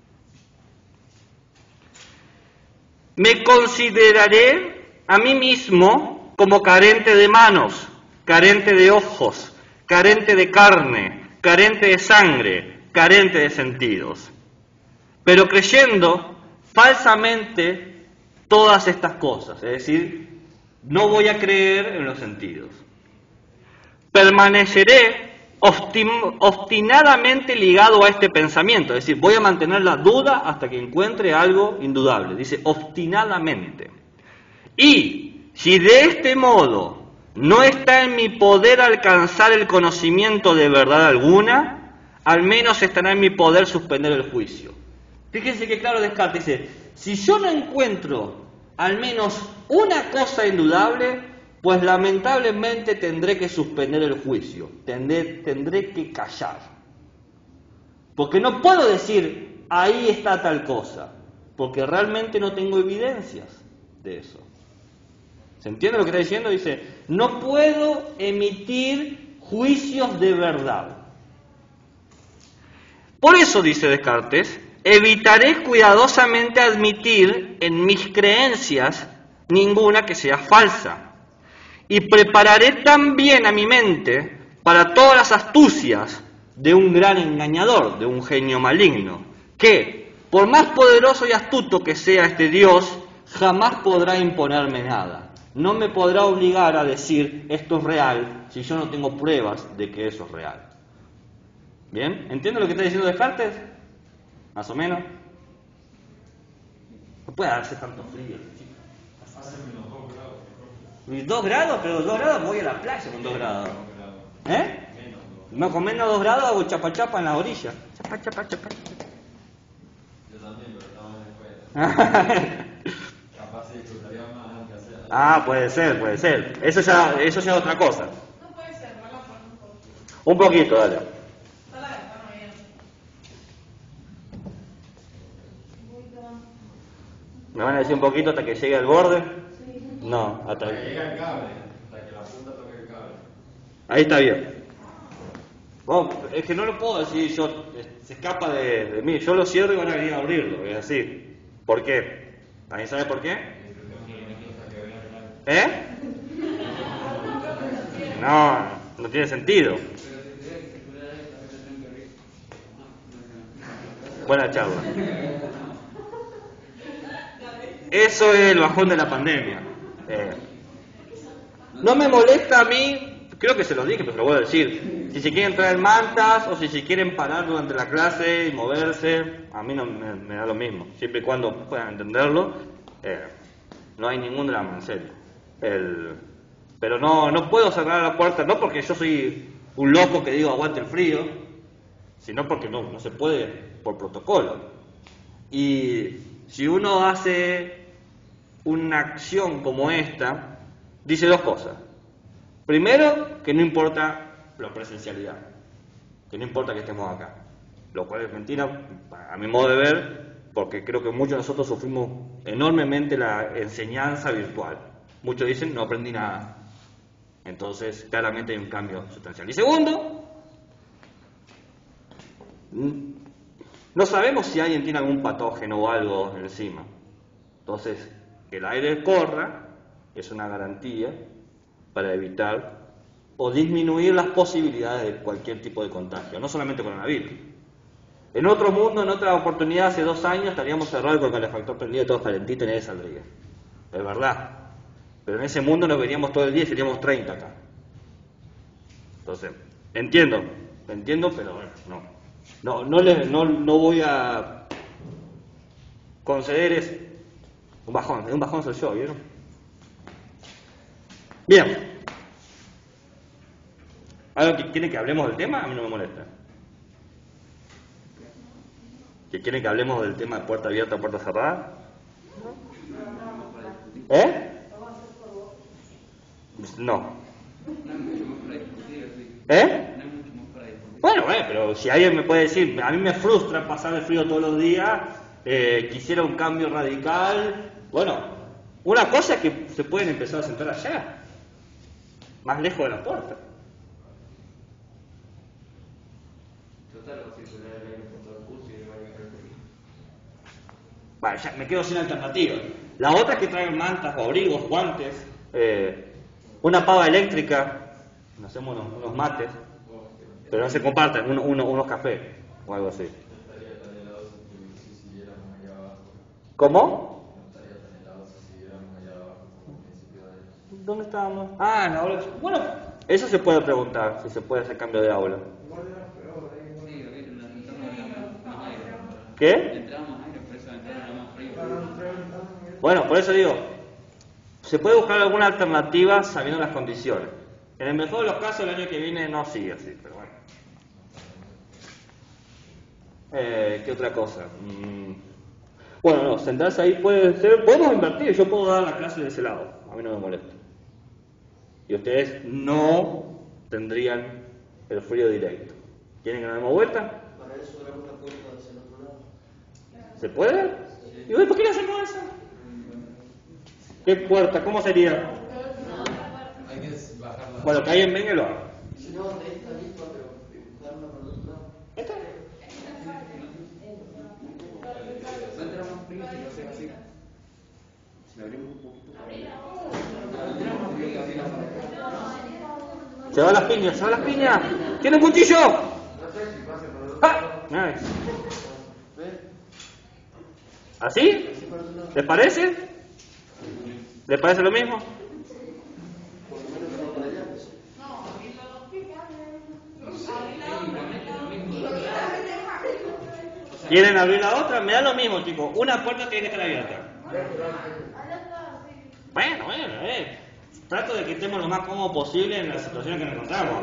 me consideraré a mí mismo como carente de manos, carente de ojos, carente de carne, carente de sangre, carente de sentidos, pero creyendo falsamente todas estas cosas, es decir, no voy a creer en los sentidos. Permaneceré obstinadamente ligado a este pensamiento, es decir, voy a mantener la duda hasta que encuentre algo indudable, dice obstinadamente. Y si de este modo no está en mi poder alcanzar el conocimiento de verdad alguna, al menos estará en mi poder suspender el juicio. Fíjense que claro Descartes dice, si yo no encuentro al menos una cosa indudable, pues lamentablemente tendré que suspender el juicio, tendré que callar. Porque no puedo decir, ahí está tal cosa, porque realmente no tengo evidencias de eso. ¿Se entiende lo que está diciendo? Dice, no puedo emitir juicios de verdad. Por eso, dice Descartes, evitaré cuidadosamente admitir en mis creencias ninguna que sea falsa. Y prepararé también a mi mente para todas las astucias de un gran engañador, de un genio maligno, que, por más poderoso y astuto que sea este Dios, jamás podrá imponerme nada. No me podrá obligar a decir esto es real si yo no tengo pruebas de que eso es real. ¿Bien? ¿Entienden lo que está diciendo Descartes? ¿Más o menos? No puede darse tanto frío. ¿Y 2 grados? Pero 2 grados voy a la playa con 2 grados. ¿Eh? No, con menos 2 grados hago chapa chapa en la orilla. Chapa chapa chapa. Yo también, pero estaba en la escuela. Capaz se disfrutaría más aunque sea. Ah, puede ser. Eso ya es otra cosa. No puede ser, no la ponen un poquito. Un poquito, dale. Está la ventana bien. Un poquito más. ¿Me van a decir un poquito hasta que llegue al borde? Sí. No, hasta Hasta que ahí. llega el cable, hasta que la punta toque el cable. Ahí está bien. Bueno, es que no lo puedo decir yo, se escapa de mí. Yo lo cierro y van a venir a abrirlo, es así. ¿Por qué? ¿Alguien sabe por qué? ¿Eh? No, no tiene sentido. Buena charla. Eso es el bajón de la pandemia. No me molesta a mí, creo que se lo dije, pero se lo voy a decir. Si se quieren traer mantas o si se quieren parar durante la clase y moverse, a mí no me da lo mismo. Siempre y cuando puedan entenderlo, no hay ningún drama, en serio. Pero no puedo cerrar la puerta, no porque yo soy un loco que digo aguante el frío, sino porque no se puede por protocolo. Y si uno hace una acción como esta, dice dos cosas. Primero, que no importa la presencialidad, que no importa que estemos acá, lo cual es mentira a mi modo de ver, porque creo que muchos de nosotros sufrimos enormemente la enseñanza virtual. Muchos dicen no aprendí nada. Entonces, claramente hay un cambio sustancial. Y segundo, no sabemos si alguien tiene algún patógeno o algo encima. Entonces, que el aire corra es una garantía para evitar o disminuir las posibilidades de cualquier tipo de contagio, no solamente coronavirus. En otro mundo, en otra oportunidad, hace 2 años estaríamos cerrados con el calefactor prendido, todos calentitos y nadie saldría. Es verdad. Pero en ese mundo nos veníamos todo el día y seríamos 30 acá. Entonces, entiendo, pero bueno, no voy a conceder eso. Un bajón soy yo, ¿vieron? Bien. ¿Algo que quieren que hablemos del tema? A mí no me molesta. ¿Que quieren que hablemos del tema de puerta abierta o puerta cerrada? ¿Eh? No. ¿Eh? Bueno, pero si alguien me puede decir, a mí me frustra pasar el frío todos los días, quisiera un cambio radical. Bueno, una cosa es que se pueden empezar a sentar allá, más lejos de la puerta. Vale, ya me quedo sin alternativa. La otra es que traigan mantas o abrigos, guantes, una pava eléctrica, nos hacemos unos mates, pero no se compartan, unos cafés o algo así. ¿Cómo? ¿Dónde estábamos? Ah, en la aula. Bueno, eso se puede preguntar, si se puede hacer cambio de aula. ¿Qué? Bueno, por eso digo, se puede buscar alguna alternativa sabiendo las condiciones. En el mejor de los casos, el año que viene no sigue así, pero bueno. ¿Qué otra cosa? Bueno, no, sentarse ahí puede ser, podemos invertir, yo puedo dar la clase de ese lado, a mí no me molesta. Y ustedes no tendrían el frío directo. ¿Quieren que nos demos vuelta? Para eso era una puerta hacia el otro lado. ¿Se puede? ¿Y por qué no hacemos eso? ¿Qué puerta? ¿Cómo sería? Hay que bajarla. Bueno, que alguien venga y lo haga. Si no, de esta misma, pero dibujarla por el otro lado. ¿Esta? Va a entrar más frío si lo haces así. Si la abrimos un poquito. Se va las piñas, ¿Tiene un cuchillo? ¡Ah! ¿Así? ¿Les parece? ¿Les parece lo mismo? ¿Quieren abrir la otra? Me da lo mismo, chicos. Una puerta tiene que estar abierta. Bueno. Trato de que estemos lo más cómodo posible en la situación en que nos encontramos.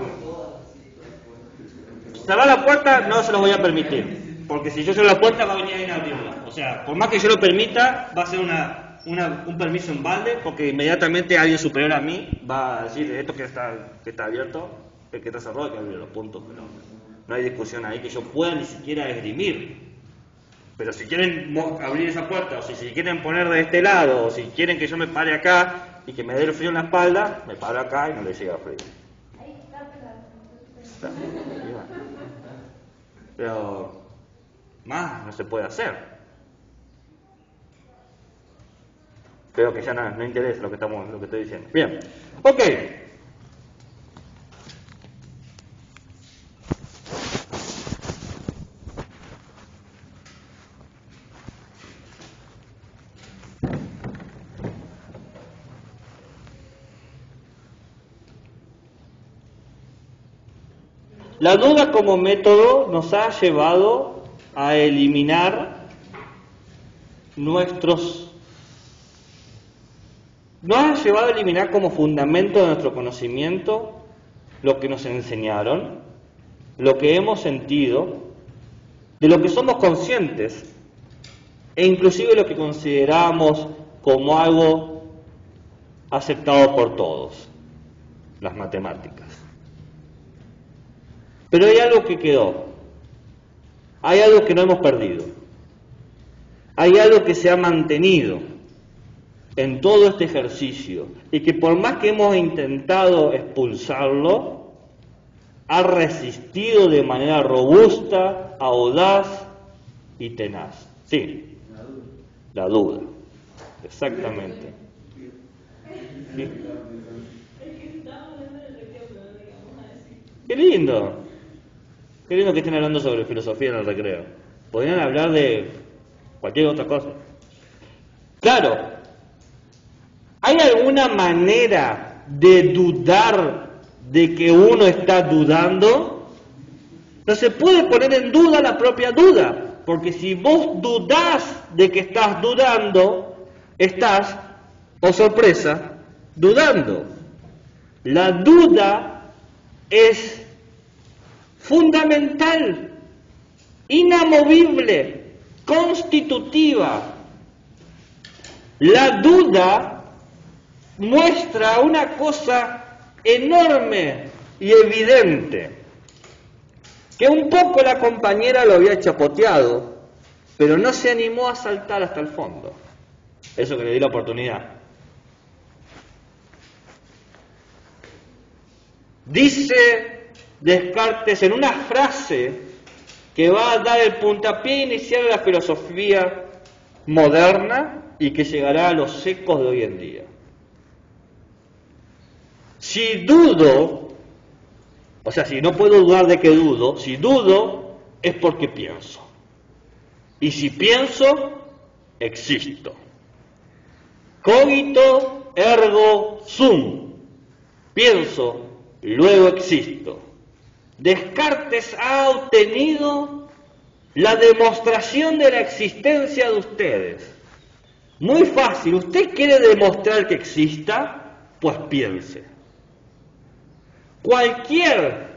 Cerrar la puerta no se los voy a permitir. Porque si yo cierro la puerta va a venir alguien a abrirla. O sea, por más que yo lo permita, va a ser un permiso en balde, porque inmediatamente alguien superior a mí va a decir esto que está abierto, el que está cerrado hay que abrirlo, punto. No hay discusión ahí que yo pueda ni siquiera esgrimir. Pero si quieren abrir esa puerta, o si quieren poner de este lado, o si quieren que yo me pare acá y que me dé el frío en la espalda, me paro acá y no le llega frío. Pero más no se puede hacer. Pero que ya no interesa lo que estoy diciendo. Bien, ok. La duda como método nos ha llevado a eliminar nos ha llevado a eliminar como fundamento de nuestro conocimiento lo que nos enseñaron, lo que hemos sentido, de lo que somos conscientes, e inclusive lo que consideramos como algo aceptado por todos, las matemáticas. Pero hay algo que quedó, hay algo que no hemos perdido, hay algo que se ha mantenido en todo este ejercicio y que por más que hemos intentado expulsarlo, ha resistido de manera robusta, audaz y tenaz. Sí, la duda, exactamente. Sí. Qué lindo que estén hablando sobre filosofía en el recreo. Podrían hablar de cualquier otra cosa. Claro, ¿hay alguna manera de dudar de que uno está dudando? No se puede poner en duda la propia duda, porque si vos dudás de que estás dudando, estás, oh sorpresa, dudando. La duda es fundamental, inamovible, constitutiva. La duda muestra una cosa enorme y evidente, que un poco la compañera lo había chapoteado, pero no se animó a saltar hasta el fondo. Eso que le di la oportunidad. Dice Descartes en una frase que va a dar el puntapié inicial a la filosofía moderna y que llegará a los ecos de hoy en día. Si dudo, o sea, si no puedo dudar de que dudo, si dudo es porque pienso. Y si pienso, existo. Cogito ergo sum. Pienso, luego existo. Descartes ha obtenido la demostración de la existencia de ustedes. Muy fácil. ¿Usted quiere demostrar que exista? Pues piense. Cualquiera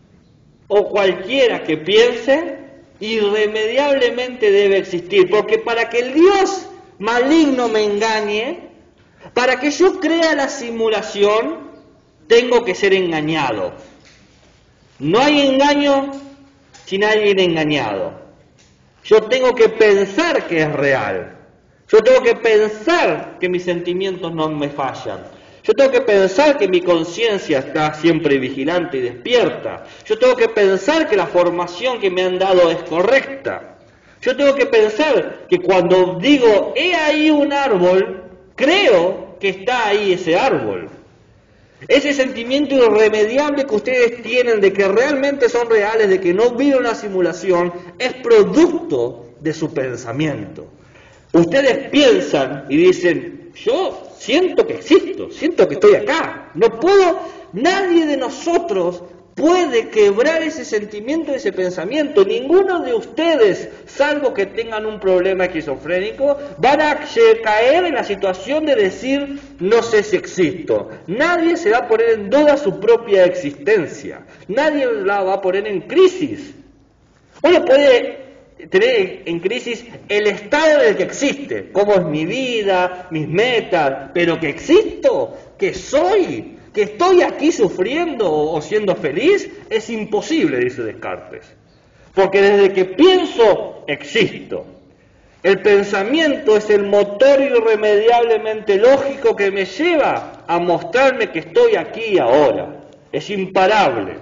que piense, irremediablemente debe existir. Porque para que el Dios maligno me engañe, para que yo crea la simulación, tengo que ser engañado. No hay engaño sin alguien engañado. Yo tengo que pensar que es real. Yo tengo que pensar que mis sentimientos no me fallan. Yo tengo que pensar que mi conciencia está siempre vigilante y despierta. Yo tengo que pensar que la formación que me han dado es correcta. Yo tengo que pensar que cuando digo, he ahí un árbol, creo que está ahí ese árbol. Ese sentimiento irremediable que ustedes tienen de que realmente son reales, de que no viven una simulación, es producto de su pensamiento. Ustedes piensan y dicen, yo siento que existo, siento que estoy acá, no puedo, nadie de nosotros puede quebrar ese sentimiento, ese pensamiento. Ninguno de ustedes, salvo que tengan un problema esquizofrénico, van a caer en la situación de decir, no sé si existo. Nadie se va a poner en duda su propia existencia. Nadie la va a poner en crisis. Uno puede tener en crisis el estado en el que existe, cómo es mi vida, mis metas, pero que existo, que soy, que estoy aquí sufriendo o siendo feliz, es imposible, dice Descartes. Porque desde que pienso, existo. El pensamiento es el motor irremediablemente lógico que me lleva a mostrarme que estoy aquí y ahora. Es imparable.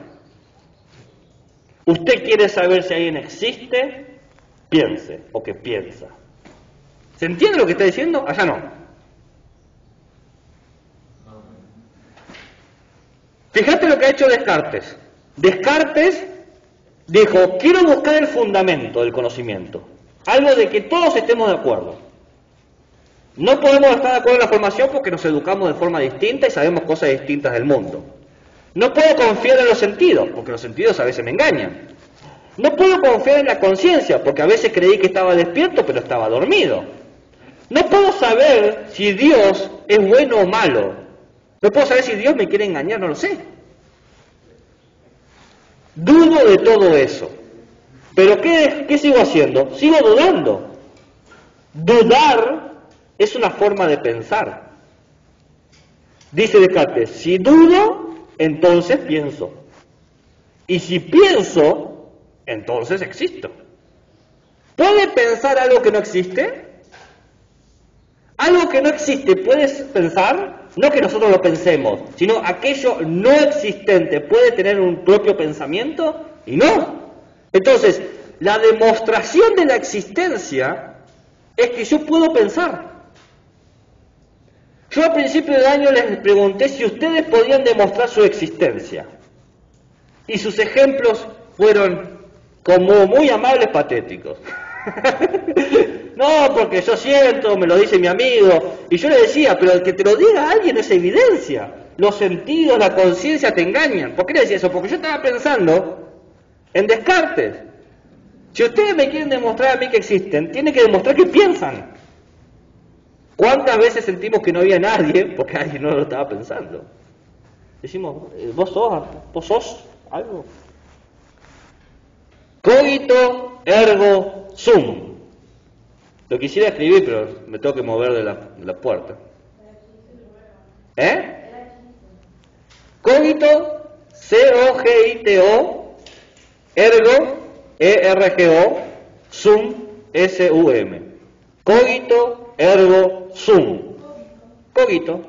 ¿Usted quiere saber si alguien existe? Piense, o que piensa. ¿Se entiende lo que está diciendo? Allá no. Fíjate lo que ha hecho Descartes. Descartes dijo, quiero buscar el fundamento del conocimiento, algo de que todos estemos de acuerdo. No podemos estar de acuerdo en la formación porque nos educamos de forma distinta y sabemos cosas distintas del mundo. No puedo confiar en los sentidos, porque los sentidos a veces me engañan. No puedo confiar en la conciencia, porque a veces creí que estaba despierto, pero estaba dormido. No puedo saber si Dios es bueno o malo. No puedo saber si Dios me quiere engañar, no lo sé. Dudo de todo eso. ¿Pero qué sigo haciendo? Sigo dudando. Dudar es una forma de pensar. Dice Descartes, si dudo, entonces pienso. Y si pienso, entonces existo. ¿Puede pensar algo que no existe? Algo que no existe, ¿puedes pensar? No que nosotros lo pensemos, sino aquello no existente puede tener un propio pensamiento y no. Entonces, la demostración de la existencia es que yo puedo pensar. Yo al principio del año les pregunté si ustedes podían demostrar su existencia. Y sus ejemplos fueron como muy amables, patéticos. No, porque yo siento, me lo dice mi amigo. Y yo le decía, pero el que te lo diga alguien es evidencia. Los sentidos, la conciencia te engañan. ¿Por qué le decía eso? Porque yo estaba pensando en Descartes. Si ustedes me quieren demostrar a mí que existen, tienen que demostrar que piensan. ¿Cuántas veces sentimos que no había nadie porque alguien no lo estaba pensando? Decimos, ¿vos sos algo? Cogito ergo sum. Lo quisiera escribir, pero me tengo que mover de la puerta. Cogito, C-O-G-I-T-O, ergo, E-R-G-O, sum, S-U-M. Cogito ergo sum. Cogito.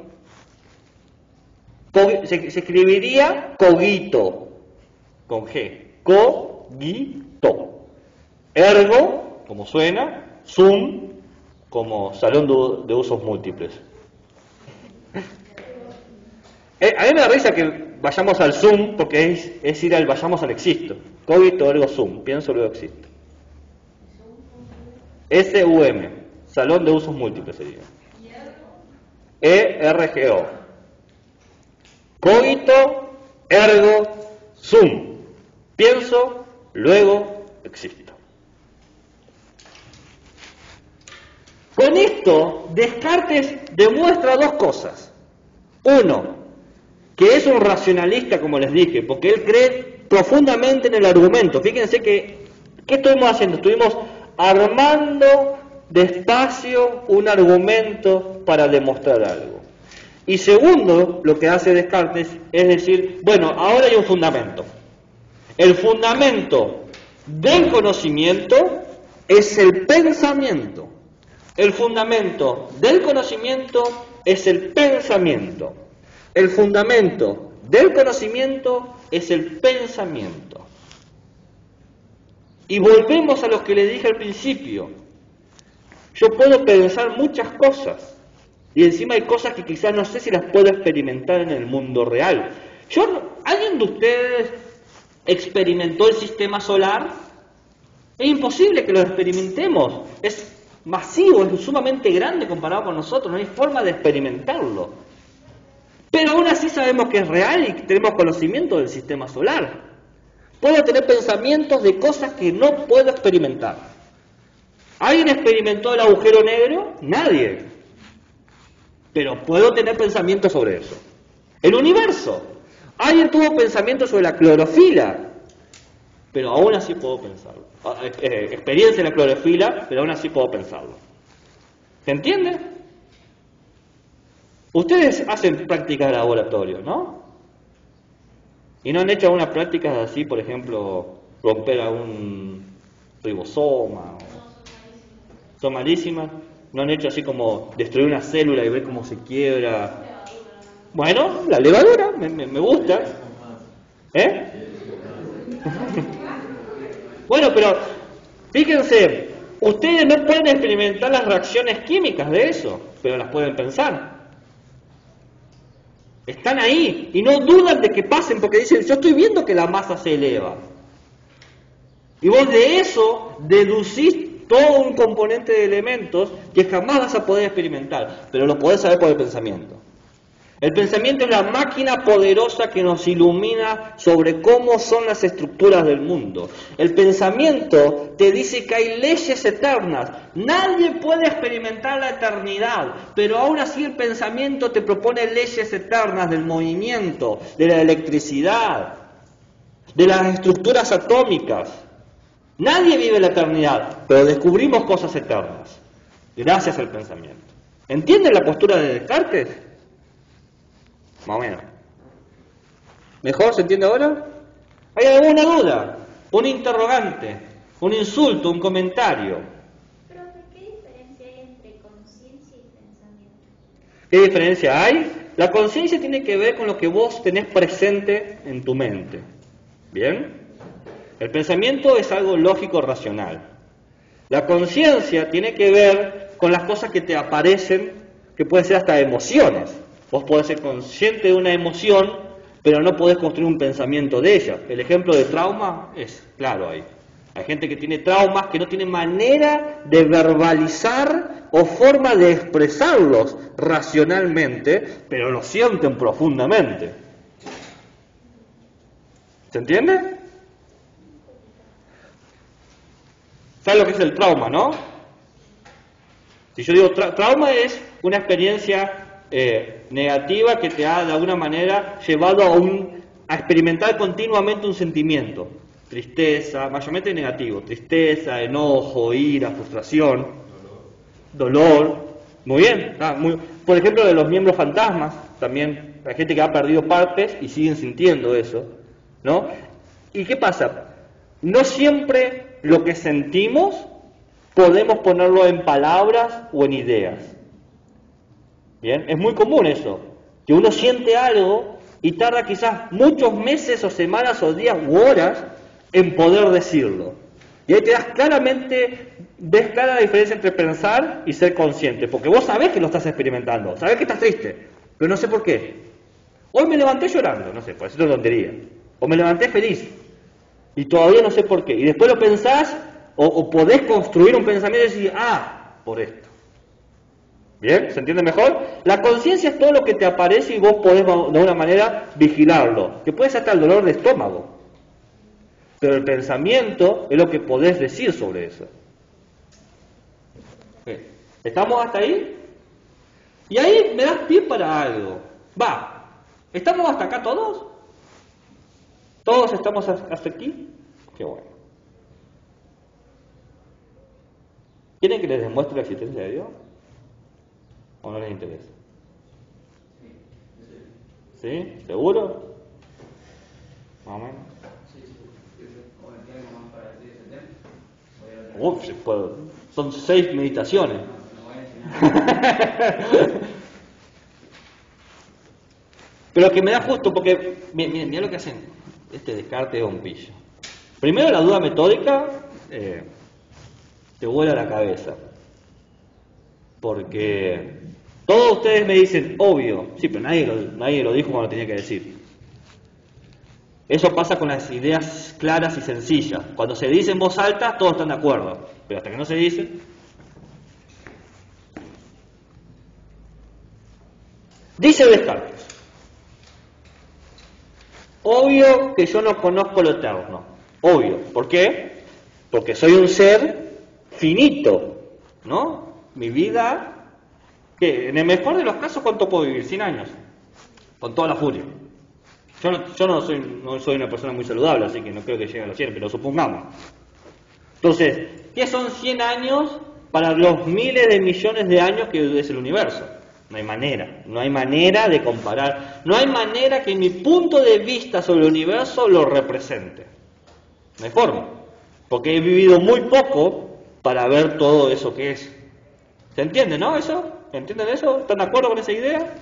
Se escribiría cogito, con G. Cogito. Ergo, como suena, sum, como salón de usos múltiples. A mí me da risa que vayamos al sum, porque es ir vayamos al existo. Cogito ergo sum, pienso luego existo. S-U-M, salón de usos múltiples sería. E-R-G-O. Cogito ergo sum, pienso, luego existo. Con esto, Descartes demuestra dos cosas. Uno, que es un racionalista, como les dije, porque él cree profundamente en el argumento. Fíjense que, ¿qué estuvimos haciendo? Estuvimos armando despacio un argumento para demostrar algo. Y segundo, lo que hace Descartes es decir, bueno, ahora hay un fundamento. El fundamento del conocimiento es el pensamiento. El fundamento del conocimiento es el pensamiento. El fundamento del conocimiento es el pensamiento. Y volvemos a lo que le dije al principio. Yo puedo pensar muchas cosas y encima hay cosas que quizás no sé si las puedo experimentar en el mundo real. ¿Alguien de ustedes experimentó el sistema solar? Es imposible que lo experimentemos. Es masivo, es sumamente grande comparado con nosotros, no hay forma de experimentarlo. Pero aún así sabemos que es real y tenemos conocimiento del sistema solar. Puedo tener pensamientos de cosas que no puedo experimentar. ¿Alguien experimentó el agujero negro? Nadie. Pero puedo tener pensamientos sobre eso. El universo. ¿Alguien tuvo pensamientos sobre la clorofila? Pero aún así puedo pensarlo. Experiencia en la clorofila, pero aún así puedo pensarlo. ¿Se entiende? Ustedes hacen prácticas de laboratorio, ¿no? ¿Y no han hecho algunas prácticas así, por ejemplo, romper a un ribosoma? ¿Son malísimas? ¿No han hecho así como destruir una célula y ver cómo se quiebra? Bueno, la levadura, me gusta. Bueno, pero fíjense, ustedes no pueden experimentar las reacciones químicas de eso, pero las pueden pensar. Están ahí y no dudan de que pasen porque dicen, yo estoy viendo que la masa se eleva. Y vos de eso deducís todo un componente de elementos que jamás vas a poder experimentar, pero lo podés saber por el pensamiento. El pensamiento es la máquina poderosa que nos ilumina sobre cómo son las estructuras del mundo. El pensamiento te dice que hay leyes eternas. Nadie puede experimentar la eternidad, pero aún así el pensamiento te propone leyes eternas del movimiento, de la electricidad, de las estructuras atómicas. Nadie vive la eternidad, pero descubrimos cosas eternas, gracias al pensamiento. ¿Entienden la postura de Descartes? Más o menos. ¿Mejor? ¿Se entiende ahora? ¿Hay alguna duda? ¿Un interrogante? ¿Un insulto? ¿Un comentario? Profe, ¿qué diferencia hay entre conciencia y pensamiento? ¿Qué diferencia hay? La conciencia tiene que ver con lo que vos tenés presente en tu mente. ¿Bien? El pensamiento es algo lógico, racional. La conciencia tiene que ver con las cosas que te aparecen, que pueden ser hasta emociones. Vos podés ser consciente de una emoción, pero no podés construir un pensamiento de ella. El ejemplo de trauma es claro ahí. Hay gente que tiene traumas que no tiene manera de verbalizar o forma de expresarlos racionalmente, pero lo sienten profundamente. ¿Se entiende? ¿Sabes lo que es el trauma, no? Si yo digo trauma es una experiencia negativa que te ha de alguna manera llevado a experimentar continuamente un sentimiento, tristeza, mayormente negativo, tristeza, enojo, ira, frustración, dolor. Muy bien, por ejemplo de los miembros fantasmas, también hay gente que ha perdido partes y siguen sintiendo eso, ¿no? ¿Y qué pasa? No siempre lo que sentimos podemos ponerlo en palabras o en ideas. Bien, es muy común eso, que uno siente algo y tarda quizás muchos meses o semanas o días u horas en poder decirlo. Y ahí te das ves clara la diferencia entre pensar y ser consciente, porque vos sabés que lo estás experimentando, sabés que estás triste, pero no sé por qué. Hoy me levanté llorando, no sé, por decirlo tontería, o me levanté feliz, y todavía no sé por qué. Y después lo pensás, o podés construir un pensamiento y decir, por esto. ¿Bien? ¿Se entiende mejor? La conciencia es todo lo que te aparece y vos podés de alguna manera vigilarlo, que puede ser hasta el dolor de estómago. Pero el pensamiento es lo que podés decir sobre eso. ¿Estamos hasta ahí? Y ahí me das pie para algo. ¿Estamos hasta acá todos? ¿Todos estamos hasta aquí? Qué bueno. ¿Quieren que les demuestre la existencia de Dios? ¿O no les interesa? ¿Sí? ¿Seguro? Más o menos. Son 6 meditaciones. Pero que me da justo, porque mira lo que hacen este Descartes es un pillo. Primero la duda metódica te vuela la cabeza. Porque todos ustedes me dicen, obvio, sí, pero nadie lo dijo cuando tenía que decir. Eso pasa con las ideas claras y sencillas. Cuando se dice en voz alta, todos están de acuerdo. Pero hasta que no se dice... Dice Descartes, obvio que yo no conozco lo eterno. Obvio. ¿Por qué? Porque soy un ser finito, ¿no? Mi vida, que en el mejor de los casos, ¿cuánto puedo vivir? 100 años. Con toda la furia. Yo no soy una persona muy saludable, así que no creo que llegue a los 100, pero supongamos. Entonces, ¿qué son 100 años para los miles de millones de años que es el universo? No hay manera de comparar, no hay manera que mi punto de vista sobre el universo lo represente. No hay forma, porque he vivido muy poco para ver todo eso que es. ¿Se entiende, no? ¿Eso? ¿Entienden eso? ¿Están de acuerdo con esa idea?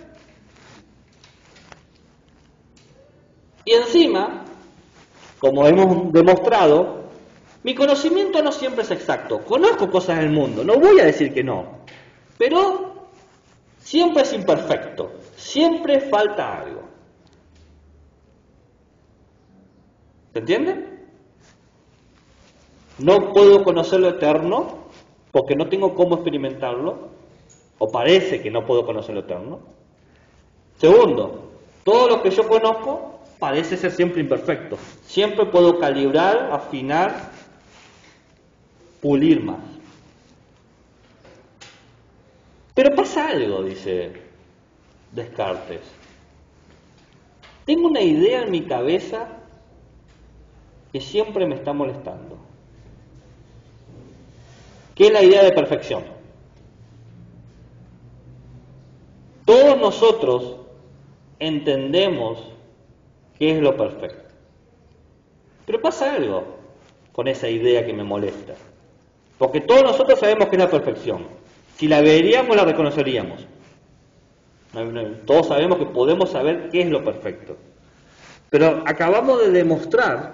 Y encima, como hemos demostrado, mi conocimiento no siempre es exacto. Conozco cosas del mundo, no voy a decir que no, pero siempre es imperfecto. Siempre falta algo. ¿Se entiende? No puedo conocer lo eterno porque no tengo cómo experimentarlo, o parece que no puedo conocer lo eterno. Segundo, todo lo que yo conozco parece ser siempre imperfecto. Siempre puedo calibrar, afinar, pulir más. Pero pasa algo, dice Descartes. Tengo una idea en mi cabeza que siempre me está molestando, que es la idea de perfección. Todos nosotros entendemos qué es lo perfecto. Pero pasa algo con esa idea que me molesta. Porque todos nosotros sabemos qué es la perfección. Si la veríamos, la reconoceríamos. Todos sabemos que podemos saber qué es lo perfecto. Pero acabamos de demostrar,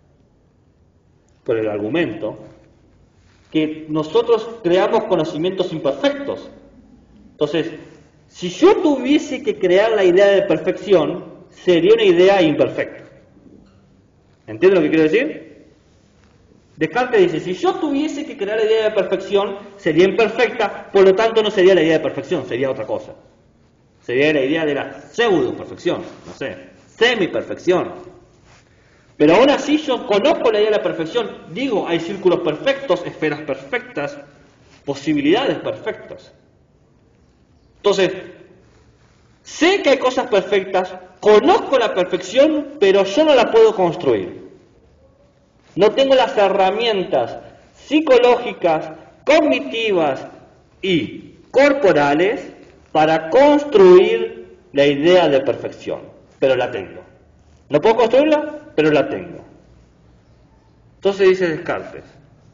por el argumento, que nosotros creamos conocimientos imperfectos. Entonces, si yo tuviese que crear la idea de perfección, sería una idea imperfecta. ¿Entienden lo que quiero decir? Descartes dice, si yo tuviese que crear la idea de perfección, sería imperfecta, por lo tanto no sería la idea de perfección, sería otra cosa. Sería la idea de la pseudo-perfección, no sé, semi-perfección. Pero aún así yo conozco la idea de la perfección, digo, hay círculos perfectos, esferas perfectas, posibilidades perfectas. Entonces, sé que hay cosas perfectas, conozco la perfección, pero yo no la puedo construir. No tengo las herramientas psicológicas, cognitivas y corporales para construir la idea de perfección, pero la tengo. No puedo construirla, pero la tengo. Entonces dice Descartes,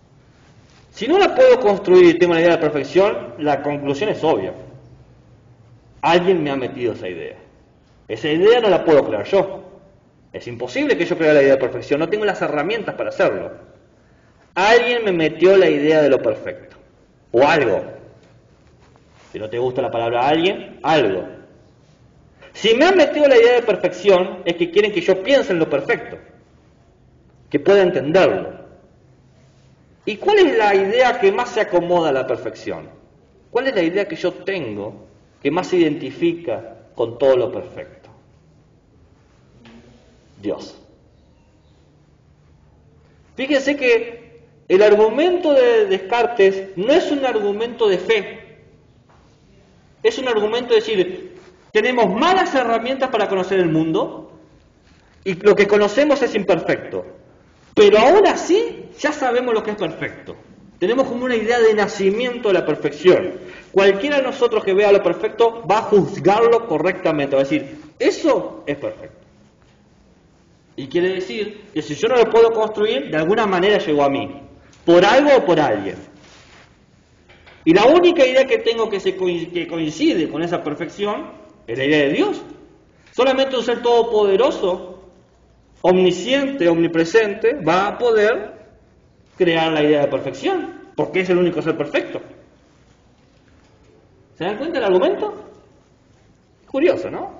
si no la puedo construir y tengo la idea de perfección, la conclusión es obvia. Alguien me ha metido esa idea. Esa idea no la puedo crear yo. Es imposible que yo cree la idea de perfección, no tengo las herramientas para hacerlo. Alguien me metió la idea de lo perfecto. O algo. Si no te gusta la palabra alguien, algo. Si me han metido la idea de perfección, es que quieren que yo piense en lo perfecto. Que pueda entenderlo. ¿Y cuál es la idea que más se acomoda a la perfección? ¿Cuál es la idea que yo tengo que más se identifica con todo lo perfecto? Dios. Fíjense que el argumento de Descartes no es un argumento de fe. Es un argumento de decir, tenemos malas herramientas para conocer el mundo y lo que conocemos es imperfecto. Pero aún así ya sabemos lo que es perfecto. Tenemos como una idea de nacimiento de la perfección. Cualquiera de nosotros que vea lo perfecto va a juzgarlo correctamente, va a decir, eso es perfecto. Y quiere decir que si yo no lo puedo construir, de alguna manera llegó a mí, por algo o por alguien. Y la única idea que tengo que coincide con esa perfección es la idea de Dios. Solamente un ser todopoderoso, omnisciente, omnipresente, va a poder crear la idea de perfección, porque es el único ser perfecto. ¿Se dan cuenta del argumento? Curioso, ¿no?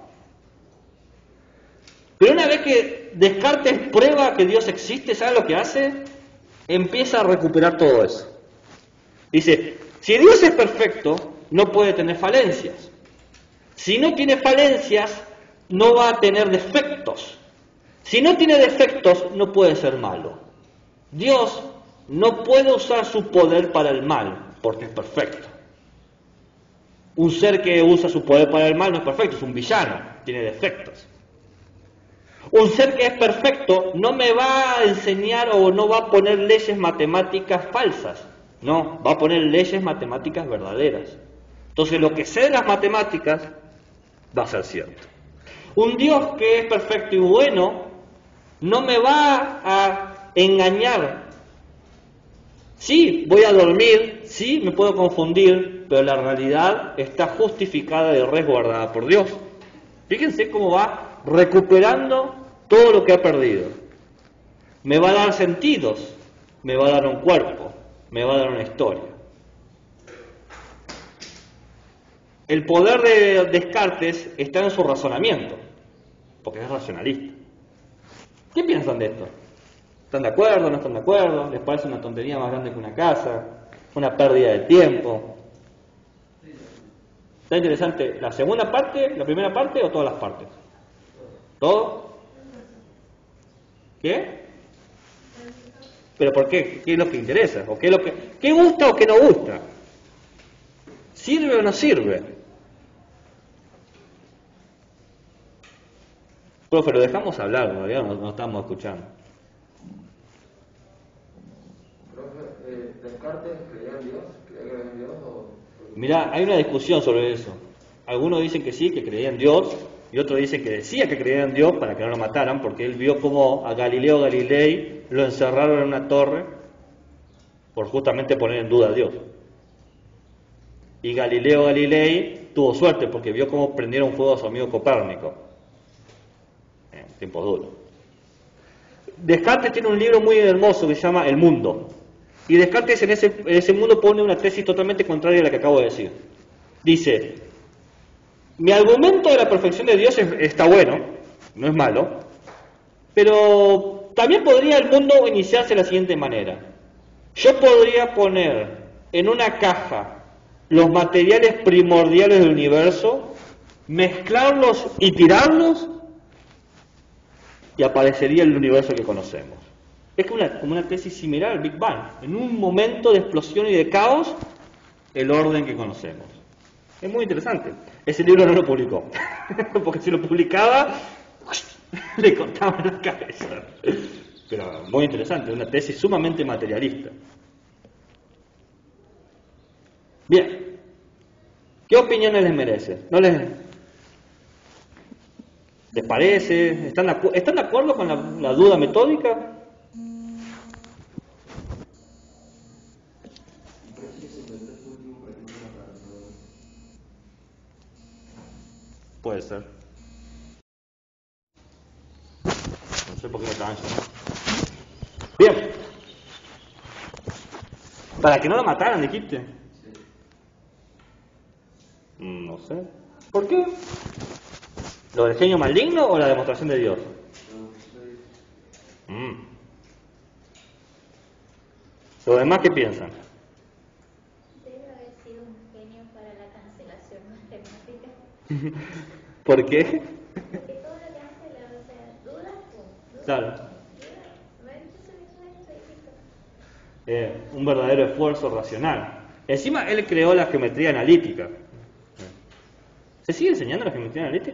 Pero una vez que Descartes prueba que Dios existe, ¿sabe lo que hace? Empieza a recuperar todo eso. Dice, si Dios es perfecto, no puede tener falencias. Si no tiene falencias, no va a tener defectos. Si no tiene defectos, no puede ser malo. Dios no puede usar su poder para el mal, porque es perfecto. Un ser que usa su poder para el mal no es perfecto, es un villano, tiene defectos. Un ser que es perfecto no me va a enseñar o no va a poner leyes matemáticas falsas. No, va a poner leyes matemáticas verdaderas. Entonces lo que sé de las matemáticas va a ser cierto. Un Dios que es perfecto y bueno no me va a engañar. Sí, voy a dormir, sí, me puedo confundir, pero la realidad está justificada y resguardada por Dios. Fíjense cómo va recuperando todo lo que ha perdido. Me va a dar sentidos, me va a dar un cuerpo, me va a dar una historia. el poder de Descartes está en su razonamiento, porque es racionalista. ¿Qué piensan de esto? ¿Están de acuerdo? ¿No están de acuerdo? ¿Les parece una tontería más grande que una casa? ¿Una pérdida de tiempo? ¿Está interesante la segunda parte, la primera parte o todas las partes? ¿Todo? ¿Qué? ¿Pero por qué? ¿Qué es lo que interesa? ¿O qué es lo que, qué gusta o qué no gusta? ¿Sirve o no sirve? Profe, lo dejamos hablar, todavía no estamos escuchando. Profe, ¿Descartes creía en Dios? ¿Creía en Dios o...? Mirá, hay una discusión sobre eso. Algunos dicen que sí, que creía en Dios, y otros dicen que decía que creía en Dios para que no lo mataran, porque él vio cómo a Galileo Galilei lo encerraron en una torre por justamente poner en duda a Dios. Y Galileo Galilei tuvo suerte porque vio cómo prendieron fuego a su amigo Copérnico. Tiempos duros. Descartes tiene un libro muy hermoso que se llama El Mundo. Y Descartes en ese mundo pone una tesis totalmente contraria a la que acabo de decir. Dice, mi argumento de la perfección de Dios está bueno, no es malo, pero también podría el mundo iniciarse de la siguiente manera. Yo podría poner en una caja los materiales primordiales del universo, mezclarlos y tirarlos, y aparecería el universo que conocemos. Es como una tesis similar al Big Bang. En un momento de explosión y de caos, el orden que conocemos. Es muy interesante. Ese libro no lo publicó, porque si lo publicaba, le cortaban la cabeza. Pero muy interesante, una tesis sumamente materialista. Bien. ¿Qué opiniones les merece? ¿No les parece? ¿Están de acuerdo con la duda metódica? Puede ser. No sé por qué lo estaban llamando. Bien. Para que no lo mataran, dijiste. No sé. ¿Por qué? ¿Lo del genio maligno o la demostración de Dios? ¿Los demás qué piensan? Debe haber sido un genio para la cancelación matemática. ¿Por qué? Porque todo lo que hace, o sea, dudas, pues. Claro. Dudas. Un verdadero esfuerzo racional. Encima él creó la geometría analítica. ¿Se sigue enseñando la geometría analítica?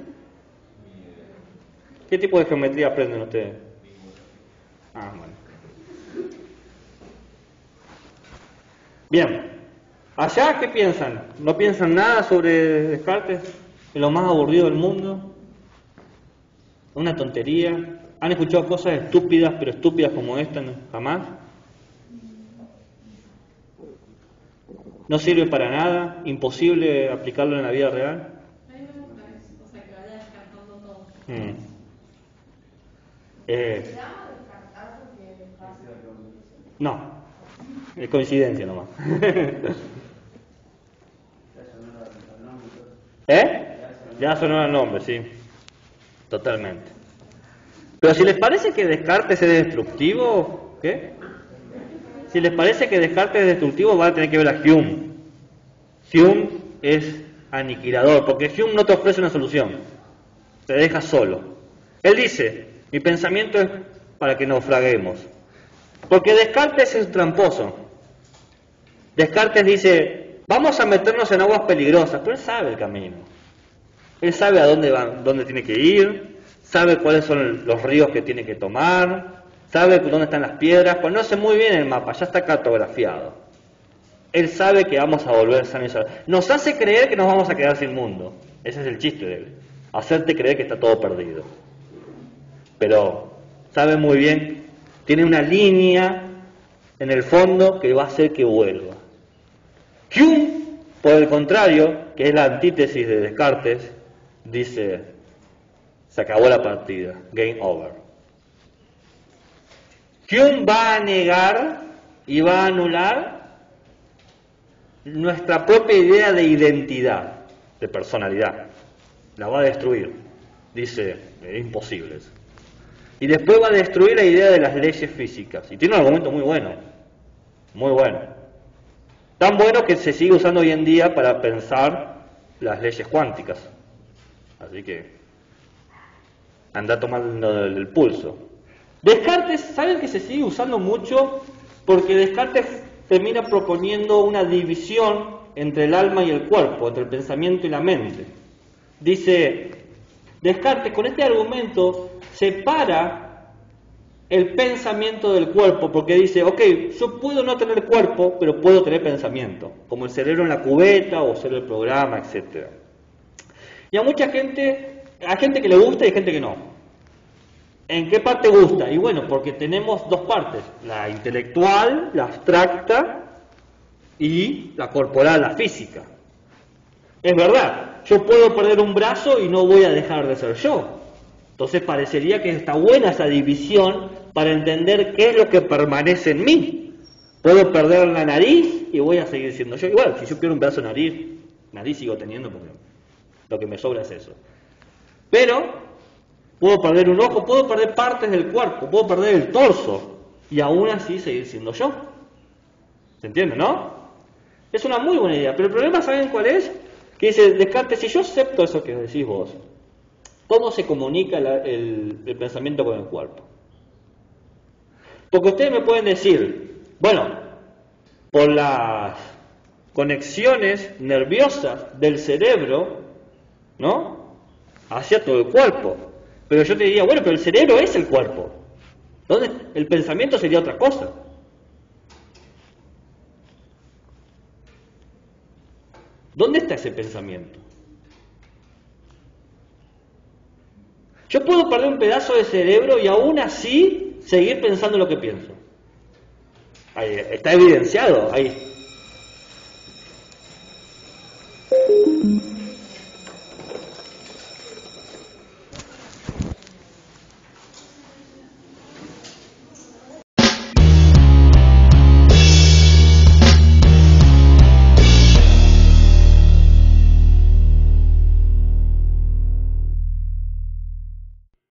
¿Qué tipo de geometría aprenden ustedes? Ah, bueno. Bien. ¿Allá qué piensan? ¿No piensan nada sobre Descartes? ¿Es lo más aburrido del mundo? ¿Una tontería? ¿Han escuchado cosas estúpidas, pero estúpidas como esta? ¿No? ¿Jamás? ¿No sirve para nada? ¿Imposible aplicarlo en la vida real? A mí me gusta eso, o sea, que vaya descartando todo. Se llama descartar porque es fácil. No, es coincidencia nomás. Ya sonó el nombre, sí. Totalmente. Pero si les parece que Descartes es destructivo, ¿qué? Si les parece que Descartes es destructivo, van a tener que ver a Hume. Hume es aniquilador, porque Hume no te ofrece una solución, te deja solo. Él dice, mi pensamiento es para que naufraguemos. Porque Descartes es tramposo. Descartes dice, vamos a meternos en aguas peligrosas, pero él sabe el camino. Él sabe a dónde tiene que ir, sabe cuáles son los ríos que tiene que tomar, sabe dónde están las piedras, conoce muy bien el mapa, ya está cartografiado. Él sabe que vamos a volver sanos y salvos. Nos hace creer que nos vamos a quedar sin mundo. Ese es el chiste de él. Hacerte creer que está todo perdido. Pero sabe muy bien, tiene una línea en el fondo que va a hacer que vuelva. Hume, por el contrario, que es la antítesis de Descartes, dice, se acabó la partida, game over. Hume va a negar y va a anular nuestra propia idea de identidad. de personalidad. La va a destruir. Dice, es imposible eso. Y después va a destruir la idea de las leyes físicas. Y tiene un argumento muy bueno. Muy bueno. Tan bueno que se sigue usando hoy en día para pensar las leyes cuánticas. Así que anda tomando el pulso. Descartes, ¿saben que se sigue usando mucho? Porque Descartes termina proponiendo una división entre el alma y el cuerpo, entre el pensamiento y la mente. Dice, Descartes con este argumento separa el pensamiento del cuerpo, porque dice, ok, yo puedo no tener cuerpo, pero puedo tener pensamiento, como el cerebro en la cubeta o ser el programa, etc. Y a mucha gente, hay gente que le gusta y hay gente que no. ¿En qué parte gusta? Y bueno, porque tenemos dos partes, la intelectual, la abstracta y la corporal, la física. Es verdad, yo puedo perder un brazo y no voy a dejar de ser yo. Entonces parecería que está buena esa división para entender qué es lo que permanece en mí. Puedo perder la nariz y voy a seguir siendo yo. Igual, si yo pierdo un pedazo de nariz sigo teniendo porque lo que me sobra es eso. Pero puedo perder un ojo, puedo perder partes del cuerpo, puedo perder el torso y aún así seguir siendo yo. ¿Se entiende, no? Es una muy buena idea, pero el problema, ¿saben cuál es? Que dice Descartes, si yo acepto eso que decís vos, ¿cómo se comunica el pensamiento con el cuerpo? Porque ustedes me pueden decir, bueno, por las conexiones nerviosas del cerebro, ¿no? Hacia todo el cuerpo. Pero yo te diría, bueno, pero el cerebro es el cuerpo. ¿Dónde? El pensamiento sería otra cosa. ¿Dónde está ese pensamiento? Yo puedo perder un pedazo de cerebro y aún así seguir pensando lo que pienso. Ahí, está evidenciado, hay